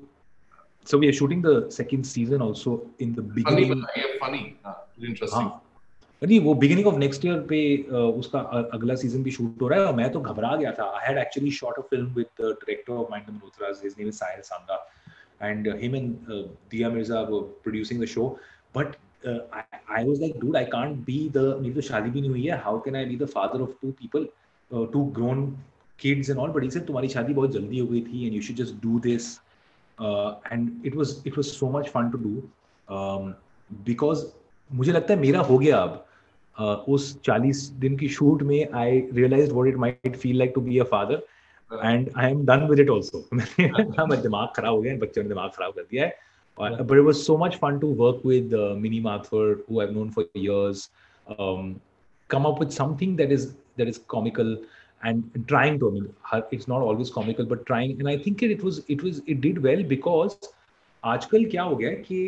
so we are shooting the second season also in the Funny beginning. बताइए, funny, हाँ, interesting. हाँ, नहीं वो beginning of next year पे uh, उसका अगला सीजन भी शूट हो रहा है, और मैं तो घबरा गया था. I had actually shot a film with the director of Mind the Malhotras. His name is Sahil Sanga, and uh, him and uh, Dia Mirza were producing the show. But uh, I, I was like, dude, I can't be the, मेरी तो शादी भी नहीं हुई है. How can I be the father of two people, uh, two grown kids and all? But he said तुम्हारी शादी बहुत जल्दी हो गई थी, and you should just do this. Uh, and it was it was so much fun to do, um, because मुझे लगता है मेरा हो गया अब. Uh, उस चालीस दिन की शूट में I realized what it might feel like to be a father, and I am done with it also. मेरा दिमाग खराब हो गया, बच्चों ने दिमाग खराब कर दिया है. But it was so much fun to work with uh, Mini Mathur, who I've known for years, um, come up with something that is that is comical, and trying to, I mean, it's not always comical, but trying. And I think it was it was it did well, because आजकल क्या हो गया है कि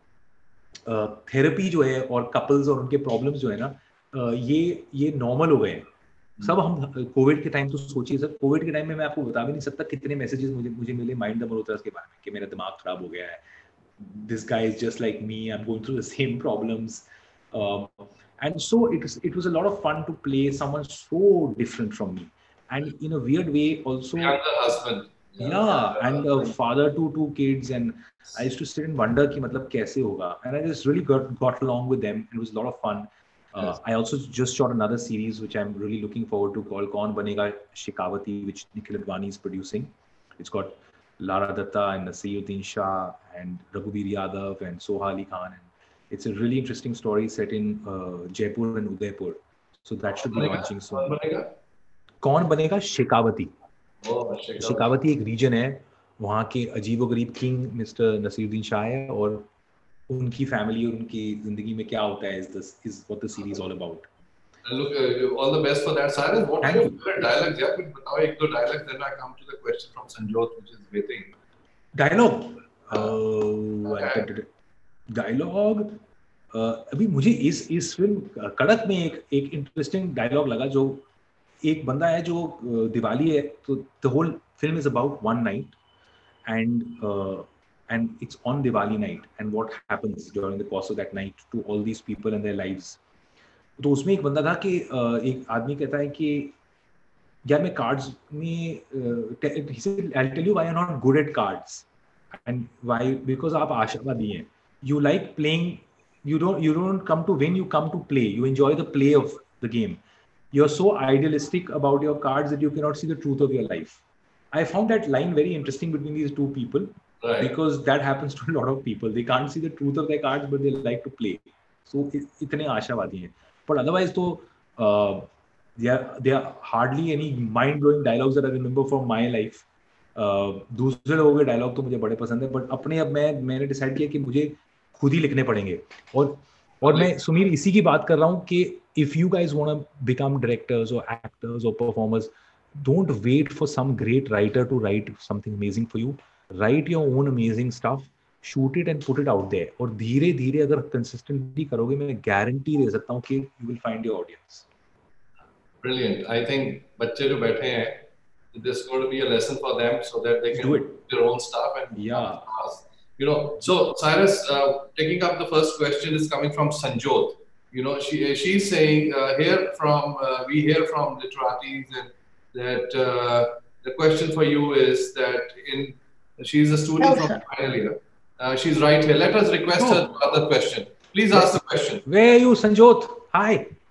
therapy जो है और couples और उनके प्रॉब्लम्स जो है ना, ये ये नॉर्मल हो गए हैं सब. हम कोविड के टाइम तो सोचिए सर, कोविड के टाइम में मैं आपको बता भी नहीं सकता कितने मैसेजेस मुझे मुझे मिले माइंड द मल्होत्रास के बारे में कि मेरा दिमाग खराब हो गया है, this guy is just like me, I'm going through the same problems. Um, And so it was, it was a lot of fun to play someone so different from me, and in a weird way also. Younger husband. Yeah, yeah, and a father to two kids, and I used to sit and wonder कि मतलब कैसे होगा, and I just really got got along with them. It was a lot of fun. Uh, yes. I also just shot another series which I'm really looking forward to called Kaun Banega Shekhawati, which Nikhil Advani is producing. It's got Lara Datta and Naseeruddin Shah and Raghuveer Yadav and Soha Ali Khan. And it's a really interesting story set in uh, Jaipur and Udaipur. So that should be launching soon. Kaun Banega? Kaun Banega Shekhawati. Oh, Shekhawati एक reason है, वहाँ के अजीबोगरीब king mister Naseeruddin Shah है, और उनकी family और उनकी जिंदगी में क्या होता है, is this is what the series all about. Look, uh, all the best for that, Cyrus. What are your favorite dialogues? Yeah, कुछ बताओ एक दो dialogues, then I come to the question from Sanjot, which is waiting. Dialogue. Uh, okay. Dialogue. Uh, अभी मुझे इस इस film कड़क में एक एक इंटरेस्टिंग डायलॉग लगा, जो एक बंदा है जो दिवाली है, तो the whole film is about one night, and and it's on Diwali night, and what happens during the course of that night to all these people and their lives. तो उसमें एक बंदा था कि uh, एक आदमी कहता है कि यार मैं कार्ड्स में he said I tell you why I am not good at cards, and why, because आप आशावादी हैं, you like playing, you don't you don't come to win, you come to play, you enjoy the play of the game. You're so idealistic about your cards that you cannot see the truth of your life. I found that line very interesting between these two people, right, because that happens to a lot of people. They can't see the truth of their cards, but they like to play. So itne aashawadi hain, but otherwise to uh, there there are hardly any mind blowing dialogues that I remember from my life. uh, दूसरे लोगों के dialogue तो मुझे बड़े पसंद है, but अपने अब मैं मैंने decide किया कि मुझे खुद ही लिखने पड़ेंगे. और और मैं सुमीर इसी की बात कर रहा हूँ कि if you guys want to become directors or actors or performers, don't wait for some great writer to write something amazing for you. Write your own amazing stuff, shoot it and put it out there. और धीरे धीरे अगर consistently करोगे, मैं guarantee दे सकता हूँ कि you will find your audience. Brilliant. I think बच्चे जो बैठे हैं, this is going to be a lesson for them so that they can do it. Their own stuff and yeah. You know, so Cyrus, uh, taking up the first question is coming from Sanjot. You know, she she's saying uh, here from uh, we hear from literatis, and that uh, the question for you is that in she's a student oh, from final year. Uh, she's right here. Let us request oh. her another question. Please ask the question. Where are you, Sanjot? Hi.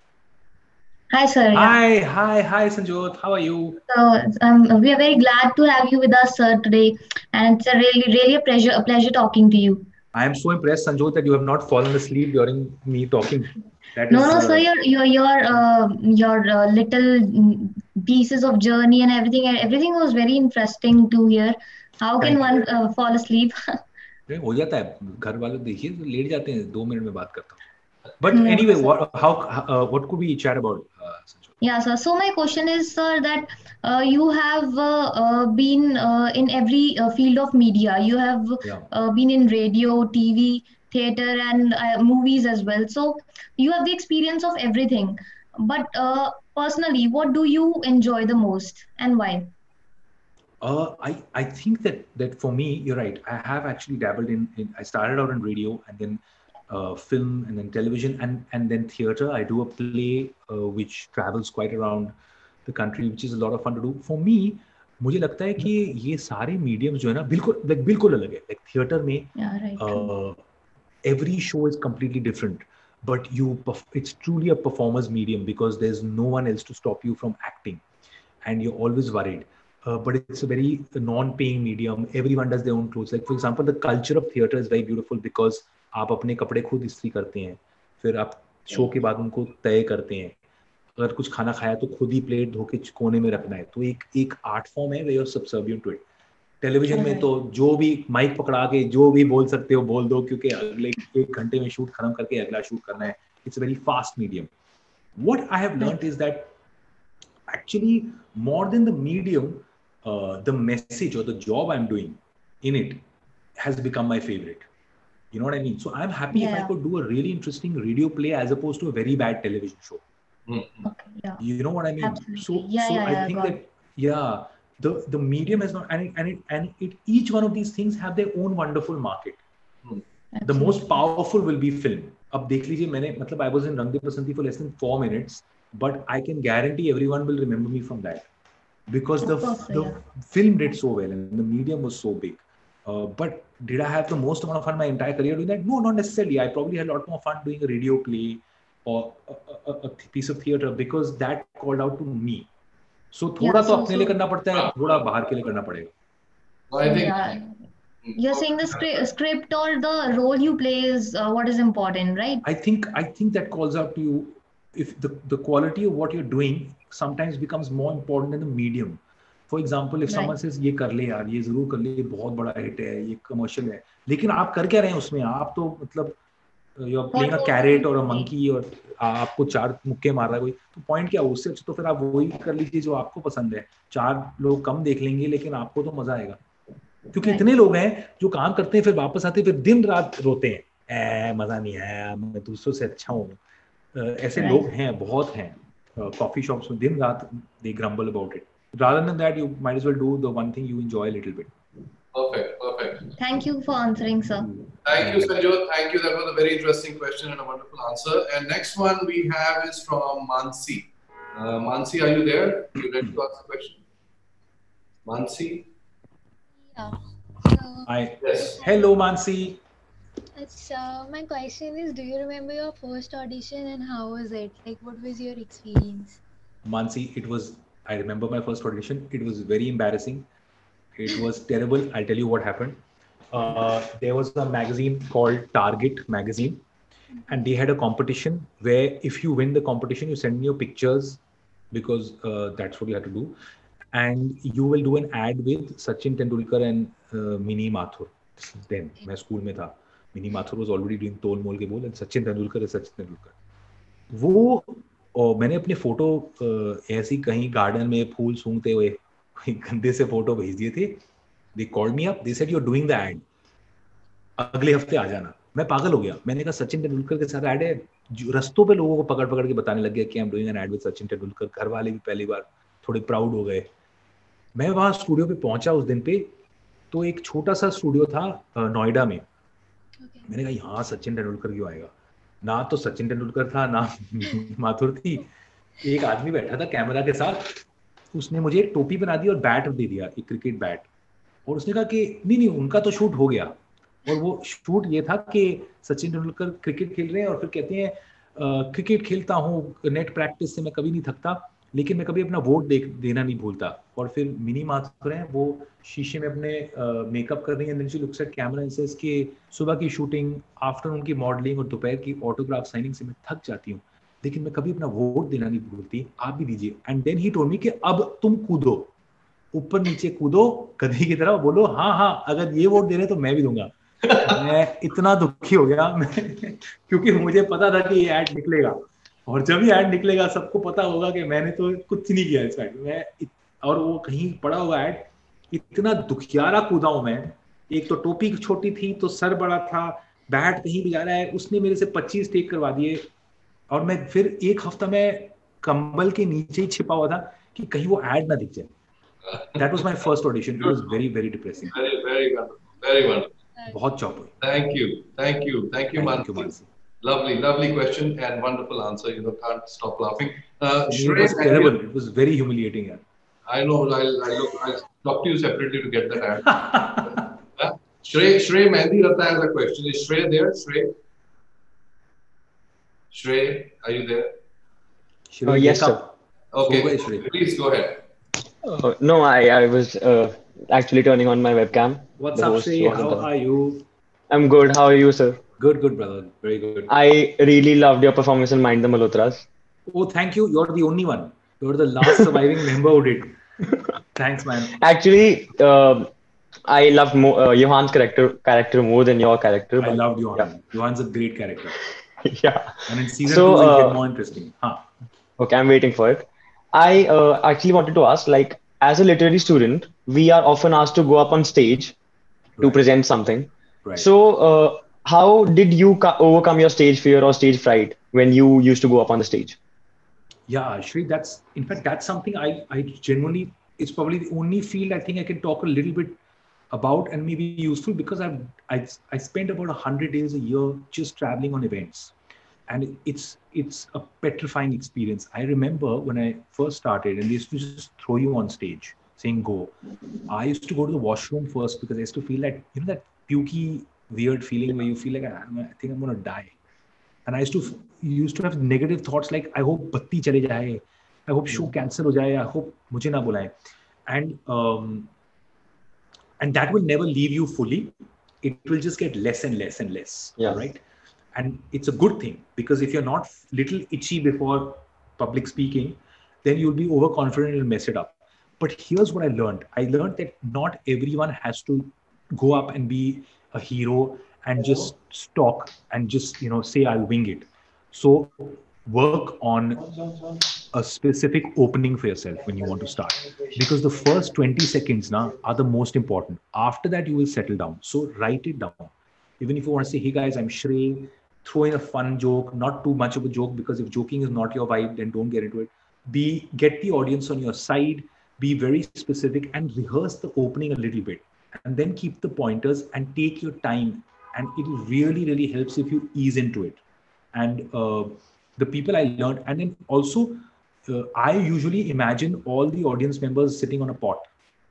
Hi, sir. Yeah. Hi, hi, hi, Sanjot. How are you? So um, we are very glad to have you with us, sir, today, and it's a really, really a pleasure, a pleasure talking to you. I am so impressed, Sanjot, that you have not fallen asleep during me talking. That no, is, no, uh, sir. Your your your uh, your uh, little pieces of journey and everything, everything was very interesting to hear. How can one uh, fall asleep? हो जाता है, घर वाले देखिए तो late जाते हैं, दो मिनट में बात करता हूँ. But no, anyway, what how uh, what could we chat about? Uh, yeah, sir. So my question is, sir, that uh, you have uh, uh, been uh, in every uh, field of media. You have yeah. uh, been in radio, T V, theater, and uh, movies as well. So you have the experience of everything. But uh, personally, what do you enjoy the most, and why? Uh, I I think that that for me, you're right. I have actually dabbled in. in I started out in radio, and then Uh, film, and then television, and and then theater. I do a play uh, which travels quite around the country, which is a lot of fun to do. For me, मुझे लगता है कि ये सारे mediums जो है ना बिल्कुल like बिल्कुल अलग है. Like theater में, yeah, right. uh, every show is completely different, but you it's truly a performer's medium because there's no one else to stop you from acting, and you're always worried. Uh, but it's a very non-paying medium. Everyone does their own clothes. Like for example, the culture of theater is very beautiful because आप अपने कपड़े खुद इस्त्री करते हैं, फिर आप show के बाद उनको तय करते हैं. अगर कुछ खाना खाया तो खुद ही प्लेट धो के कोने में रखना है. तो एक एक आर्ट फॉर्म है, we are subservient to it. Television में तो जो भी माइक पकड़ा के जो भी बोल सकते हो बोल दो, क्योंकि अगले एक घंटे में शूट खत्म करके अगला शूट करना है. It's a very fast medium. What I have learned is that actually more than the medium, the message और the job I am doing in it has become my favourite. You know what I mean? So I'm happy yeah. if I could do a really interesting radio play as opposed to a very bad television show. Mm-hmm. Okay, yeah. You know what I mean? Absolutely. So, yeah, so yeah, I yeah, think that yeah, the the medium has not, and it, and it and it each one of these things have their own wonderful market. Mm. The most powerful will be film. अब देख लीजिए मैंने मतलब I was in Rang De Basanti for less than four minutes, but I can guarantee everyone will remember me from that because Of the course, the yeah. film did so well and the medium was so big. Uh, but did I have the most amount of fun my entire career doing that? No, not necessarily. I probably had a lot more fun doing a radio play or a, a, a piece of theater because that called out to me. So थोड़ा Yeah, तो so अपने लिए so करना पड़ता है, थोड़ा बाहर के लिए करना पड़ेगा. So I think yeah, you're saying the script, script or the role you play is uh, what is important, right? I think I think that calls out to you if the, the quality of what you're doing sometimes becomes more important than the medium. For example, if Right. someone says ये कर ले यार, ये जरूर कर ले, ये बहुत बड़ा हिट है, ये कमर्शियल है, लेकिन आप कर क्या रहे हैं उसमें? आप तो मतलब you're playing a carrot or a monkey और आपको चार मुक्के मार रहा है कोई, तो पॉइंट क्या? उससे अच्छा तो फिर आप वही कर लीजिए जो आपको पसंद है. चार लोग कम देख लेंगे लेकिन आपको तो मजा आएगा, क्योंकि Right. इतने लोग हैं जो काम करते हैं फिर वापस आते हैं फिर दिन रात रोते हैं, ए, मजा नहीं आया, मैं दूसरों से अच्छा हूँ. ऐसे Right. लोग हैं, बहुत हैं कॉफी शॉप्स में, दिन रात they grumble about it. Rather than that, you might as well do the one thing you enjoy a little bit. perfect, perfect. Thank you for answering, sir. Thank you, Sanjot. Thank you. That was a very interesting question and a wonderful answer. And next one we have is from Mansi. Uh, Mansi, are you there? You ready to ask the question? Mansi? Yeah. So, I Yes. hello Mansi. so my question is, do you remember your first audition and how was it? Like, what was your experience? Mansi, it was, I remember my first audition. It was very embarrassing. It was terrible. I'll tell you what happened. Uh, there was a magazine called Target magazine, and they had a competition where if you win the competition, you send me your pictures because uh, that's what you have to do, and you will do an ad with Sachin Tendulkar and uh, Mini Mathur. Then मैं school में था. Mini Mathur was already doing तोल मोल के बोल, and Sachin Tendulkar is Sachin Tendulkar. वो और मैंने अपने फोटो ऐसी कहीं गार्डन में फूल सूंघते हुए गंदे से फोटो भेज दिए थे. They called me up. They said you're doing the ad. अगले हफ्ते आ जाना. मैं पागल हो गया. मैंने कहा सचिन तेंदुलकर के साथ ad है. रस्तों पे लोगों को पकड़ पकड़ के बताने लग गया कि I'm doing an ad with Sachin Tendulkar. घर वाले भी पहली बार थोड़े प्राउड हो गए. मैं वहाँ स्टूडियो पे पहुंचा उस दिन पे, तो एक छोटा सा स्टूडियो था नोएडा में. Okay. मैंने कहा यहाँ सचिन तेंदुलकर क्यों आएगा? ना तो सचिन तेंदुलकर था ना माथुर थी. एक आदमी बैठा था कैमरा के साथ. उसने मुझे एक टोपी बना दी और बैट दे दिया, एक क्रिकेट बैट, और उसने कहा कि नहीं नहीं उनका तो शूट हो गया. और वो शूट ये था कि सचिन तेंदुलकर क्रिकेट खेल रहे हैं और फिर कहते हैं क्रिकेट खेलता हूँ, नेट प्रैक्टिस से मैं कभी नहीं थकता, लेकिन मैं कभी अपना वोट दे, देना नहीं भूलता. और फिर मिनी माथुर हैं, वो शीशे में अपने मेकअप कर रही हैं, then she looks at camera and says कि सुबह की शूटिंग, आफ्टरनून की मॉडलिंग और दोपहर की ऑटोग्राफ साइनिंग से मैं थक जाती हूँ, लेकिन मैं कभी अपना वोट देना नहीं भूलती, आप भी दीजिए. And then he told me कि अब तुम कूदो, ऊपर नीचे कूदो गधी की तरह, बोलो हाँ हाँ अगर ये वोट दे रहे तो मैं भी दूंगा. मैं इतना दुखी हो गया मैं, क्योंकि मुझे पता था कि ये ऐड निकलेगा, और जब ये ऐड निकलेगा सबको पता होगा कि मैंने तो कुछ नहीं किया इस ऐड में, और वो कहीं पड़ा होगा ऐड. इतना दुखियारा कूदा हूं मैं. एक तो टोपी छोटी थी तो सर बड़ा था, बैट कहीं भी जा रहा है. उसने मेरे से पच्चीस टेक करवा दिए, और मैं फिर एक हफ्ता में कंबल के नीचे ही छिपा हुआ था कि कहीं वो ऐड ना दिख जाए. That was my first audition. It was very very depressing. Very, very wonderful. Very wonderful. बहुत चौप हुई. Thank you. Thank you. Thank you, Thank you, Mansi. Mansi. Lovely, lovely question and wonderful answer. You know, can't stop laughing. Uh, It Shrey, was terrible. It was very humiliating. Yeah. I know. I'll, I'll, look, I'll talk to you separately to get that ad. uh, Shrey, Shrey Mehndi Ratta has a question. Is Shrey there? Shrey? Shrey, are you there? Shri, Uh, yes, wake sir. up. Okay. So, Shrey. Please go ahead. Uh, no, I, I was uh, actually turning on my webcam. What's The up, host Shrey? wasn't How there. are you? I'm good. How are you, sir? Good, good, brother. Very good. I really loved your performance in Mind the Malhotras. Oh, thank you. You're the only one. You're the last surviving member who did. Thanks, man. Actually, uh, I loved mo- uh, Johan's character character more than your character. I but- loved Johan. Yeah. Johan's a great character. yeah. And in season So, two, it'll get uh, more interesting. Huh. Okay, I'm waiting for it. I uh, actually wanted to ask, like, as a literary student, we are often asked to go up on stage to Right. present something. Right. So, uh, how did you co- overcome your stage fear or stage fright when you used to go up on the stage? Yeah, Shri, that's in fact that's something I I genuinely, it's probably the only field I think I can talk a little bit about and maybe useful, because I've I I spend about a hundred days a year just traveling on events. and it's it's a petrifying experience. I remember when I first started, and they used to just throw you on stage saying go. I used to go to the washroom first because I used to feel that, you know, that pukey, weird feeling where you feel like, I, I think I'm going to die. And I used to used to have negative thoughts like, I hope batti chale jaye, I hope show cancel ho jaye, I hope mujhe na bulaye. And um, and that will never leave you fully. It will just get less and less and less. Yeah. Right. And it's a good thing, because if you're not little itchy before public speaking, then you'll be overconfident and mess it up. But here's what I learned. I learned that not everyone has to go up and be a hero and just talk and just, you know, say I'll wing it. So work on a specific opening for yourself when you want to start, because the first twenty seconds now are the most important. After that, you will settle down. So write it down. Even if you want to say, hey guys, I'm Shrey, throw in a fun joke, not too much of a joke, because if joking is not your vibe, then don't get into it. Be get the audience on your side. Be very specific and rehearse the opening a little bit, and then keep the pointers and take your time. And it really, really helps if you ease into it. And uh, the people I learned, and then also uh, I usually imagine all the audience members sitting on a pot,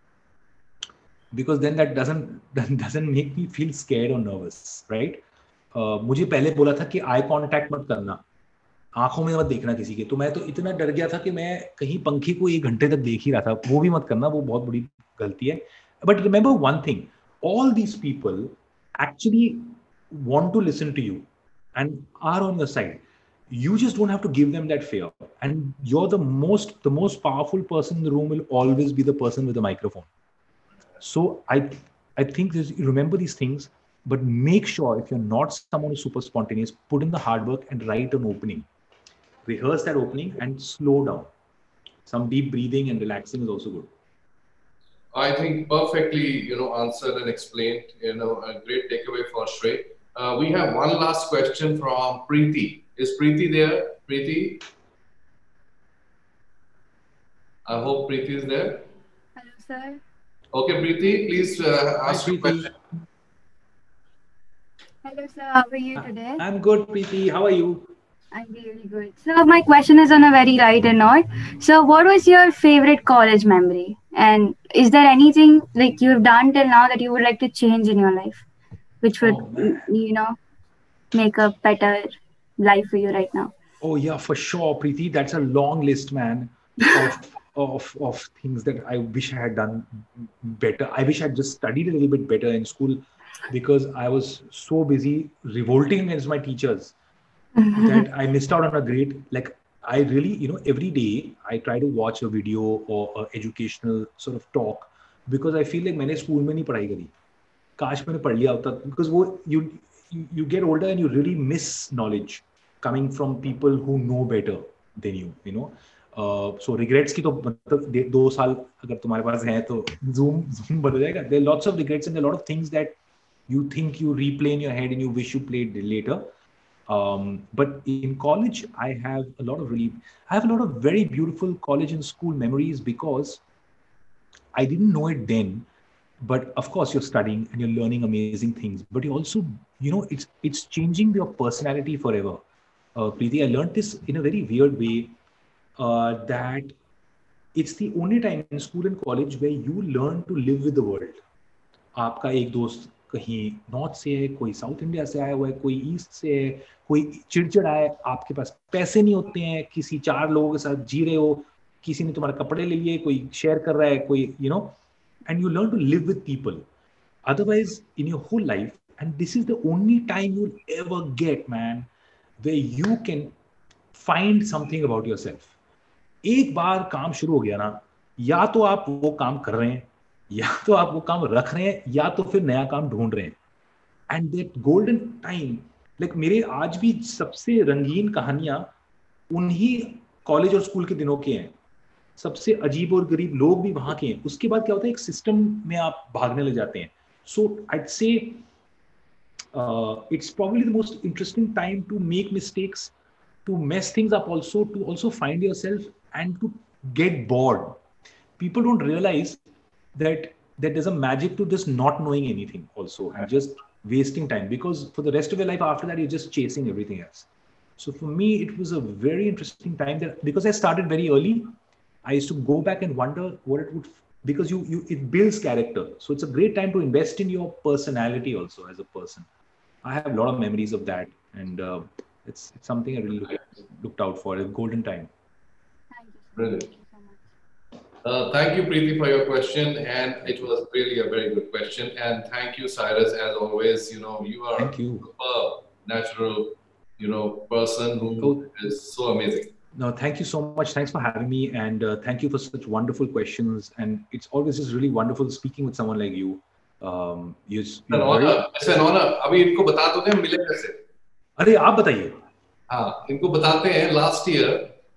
because then that doesn't that doesn't make me feel scared or nervous, right? Uh, मुझे पहले बोला था कि eye contact मत करना, आंखों में मत देखना किसी के, तो मैं तो इतना डर गया था कि मैं कहीं पंखे को एक घंटे तक देख ही रहा था. वो भी मत करना, वो बहुत बड़ी गलती है. But remember one thing, all these people actually want to listen to you and are on your side. You just don't have to give them that fear. And you're the most, the most powerful person in the room will always be the person with the microphone. So I, I think this, remember these things, but make sure if you're not someone who's super spontaneous, put in the hard work and write an opening. Rehearse that opening and slow down. Some deep breathing and relaxing is also good. I think perfectly, you know, answered and explained, you know, a great takeaway for Shrey. Uh, we have one last question from Preeti. Is Preeti there? Preeti? I hope Preeti is there. Hello, sir. Okay, Preeti, please uh, ask your question. Hello, sir. How are you today? I'm good, Preeti. How are you? I'm really good. So my question is on a very lighter note. So what was your favorite college memory? And is there anything like you've done till now that you would like to change in your life, which would, Oh, you know, make a better life for you right now? Oh yeah, for sure, Preeti. That's a long list, man, of of of things that I wish I had done better. I wish I had just studied a little bit better in school, because I was so busy revolting against my teachers that I missed out on a great, like, I really, you know, every day I try to watch a video or a educational sort of talk, because I feel like मैंने school में नहीं पढ़ाई करी. काश मैंने पढ़ लिया होता, because वो you, you you get older and you really miss knowledge coming from people who know better than you, you know. Uh, so regrets की तो मतलब दो साल अगर तुम्हारे पास हैं तो zoom zoom बदल जाएगा. There are lots of regrets and there are a lot of things that you think you replay in your head and you wish you played later. Um, but in college, I have a lot of really, I have a lot of very beautiful college and school memories, because I didn't know it then. But of course, you're studying and you're learning amazing things. But you also, you know, it's it's changing your personality forever. Uh, Preeti, I learned this in a very weird way, uh, that it's the only time in school and college where you learn to live with the world. आपका एक दोस्त कहीं north से है, कोई south India से आया हुआ है, कोई ईस्ट से है, कोई चिड़चिड़ा है, आपके पास पैसे नहीं होते हैं, किसी चार लोगों के साथ जी रहे हो, किसी ने तुम्हारे कपड़े ले लिए, कोई शेयर कर रहा है, कोई, you know, and you learn to live with people. Otherwise, in your whole life, and this is the only time you'll ever get, man, where you can find something about yourself. एक बार काम शुरू हो गया ना, या तो आप वो काम कर रहे हैं, या तो आप वो काम रख रहे हैं, या तो फिर नया काम ढूंढ रहे हैं. And that golden time, like मेरे आज भी सबसे रंगीन कहानियां उन्हीं कॉलेज और स्कूल के दिनों के हैं. सबसे अजीब और गरीब लोग भी वहां के हैं. उसके बाद क्या होता है, एक सिस्टम में आप भागने लग जाते हैं. सो I'd say uh, it's probably the most interesting time to make mistakes, to mess things up, also to also find yourself and to get bored. People don't realize that that there's a magic to just not knowing anything also, and just wasting time, because for the rest of your life after that you're just chasing everything else. So for me, it was a very interesting time that because I started very early, I used to go back and wonder what it would, because you, you it builds character. So it's a great time to invest in your personality also as a person. I have a lot of memories of that, and uh, it's, it's something I really looked, looked out for, a golden time. Thank you. Brilliant. Thank you so much. Uh, thank you, Preeti, for your question, and it was really a very good question. And thank you, Cyrus, as always. You know, you are Thank you. a natural, you know, person who Oh. is so amazing. No, thank you so much. Thanks for having me, and uh, thank you for such wonderful questions. And it's always just really wonderful speaking with someone like you. Um, you're, It's you're an very... honor. It's an honor. अभी इनको बता दो कि हम मिले कैसे? अरे आप बताइए. हाँ, इनको बताते हैं. Last year,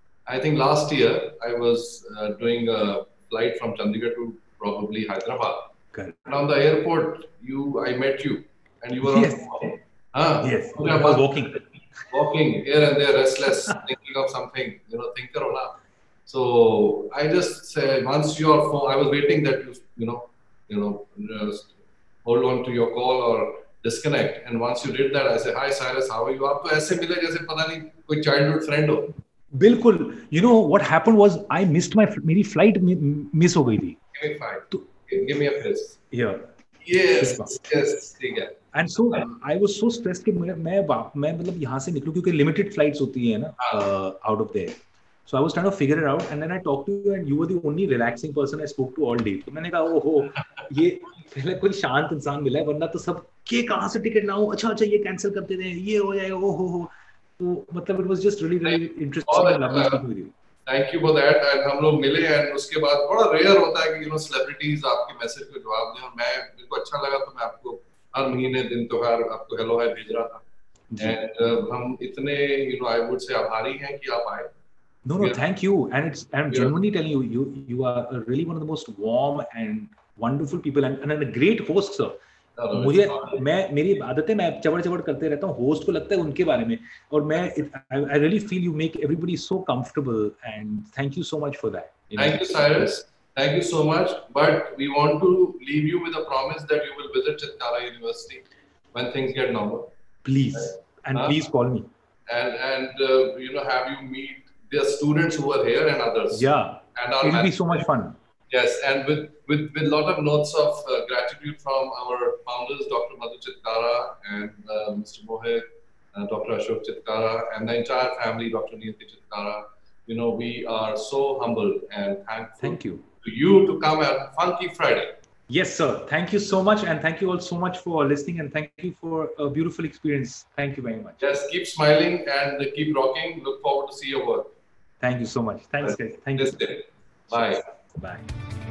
I think last year I was uh, doing a flight from Chandigarh to probably Hyderabad. Correct. And on the airport, you, I met you, and you were Yes. on. Huh? Yes. I was walking. Walking here and there, restless, thinking of something, you know, think karo na. So I just said, once your phone, I was waiting that you, you know, you know, just hold on to your call or disconnect. And once you did that, I said, hi Cyrus, how are you? आप तो ऐसे मिले जैसे पता नहीं कोई childhood friend हो. बिल्कुल. You know what happened was I missed my मेरी flight miss हो गई थी. Give me five. तो, give me a place. Yeah. Yes. Yes. ठीक है. And so I was so stressed कि मैं मैं मैं मतलब यहाँ से निकलूँ क्योंकि limited flights होती है ना uh, out of there. So I was trying to figure it out, and then I talked to you, and you were the only relaxing person I spoke to all day. तो मैंने कहा ओहो ये पहले कोई शांत इंसान मिला है, वरना तो सब के कहाँ से टिकट लाऊं, अच्छा अच्छा ये कैंसिल कर देते हैं, ये हो जाएगा, ओहो हो. तो मतलब it was just really really interesting and lovely speaking with you. Thank you for that. And हम लोग मिले, and उसके बाद बड़ा rare होता है कि you know celebrities आपके मैसेज को जवाब दें, और मैं मेरे को अच्छा लगा तो मैं आपको हर महीने दिन त्योहार आपको हेलो हाय भेज रहा था. And uh, हम इतने you know I would say आभारी हैं कि आप आए. No, no, thank you. And it's I'm genuinely telling you, you you are really one of the most warm and wonderful people, and, and a great host, sir. No, no, मुझे मैं मेरी आदत है, मैं चवड़ चवड़ करते रहता हूँ, होस्ट को लगता है उनके बारे में, और मैं I really feel you make everybody so comfortable, and thank you so much for that. You thank know? you, Cyrus. Thank you so much. But we want to leave you with a promise that you will visit Chitkara University when things get normal. Please, right? And uh, please call me. And and uh, you know have you meet the students who are here and others. Yeah. And our it'll be so much fun. Yes, and with with with lot of notes of uh, gratitude from our founders, Doctor Madhu Chitkara and uh, Mister Mohit, uh, Doctor Ashok Chitkara, and the entire family, Doctor Niyati Chitkara. You know, we are so humbled and thankful. Thank you. To you to come at Funky Friday. Yes, sir. Thank you so much, and thank you all so much for listening, and thank you for a beautiful experience. Thank you very much. Yes, keep smiling and keep rocking. Look forward to see your work. Thank you so much. Thanks, guys. Thank you. Bye. Bye.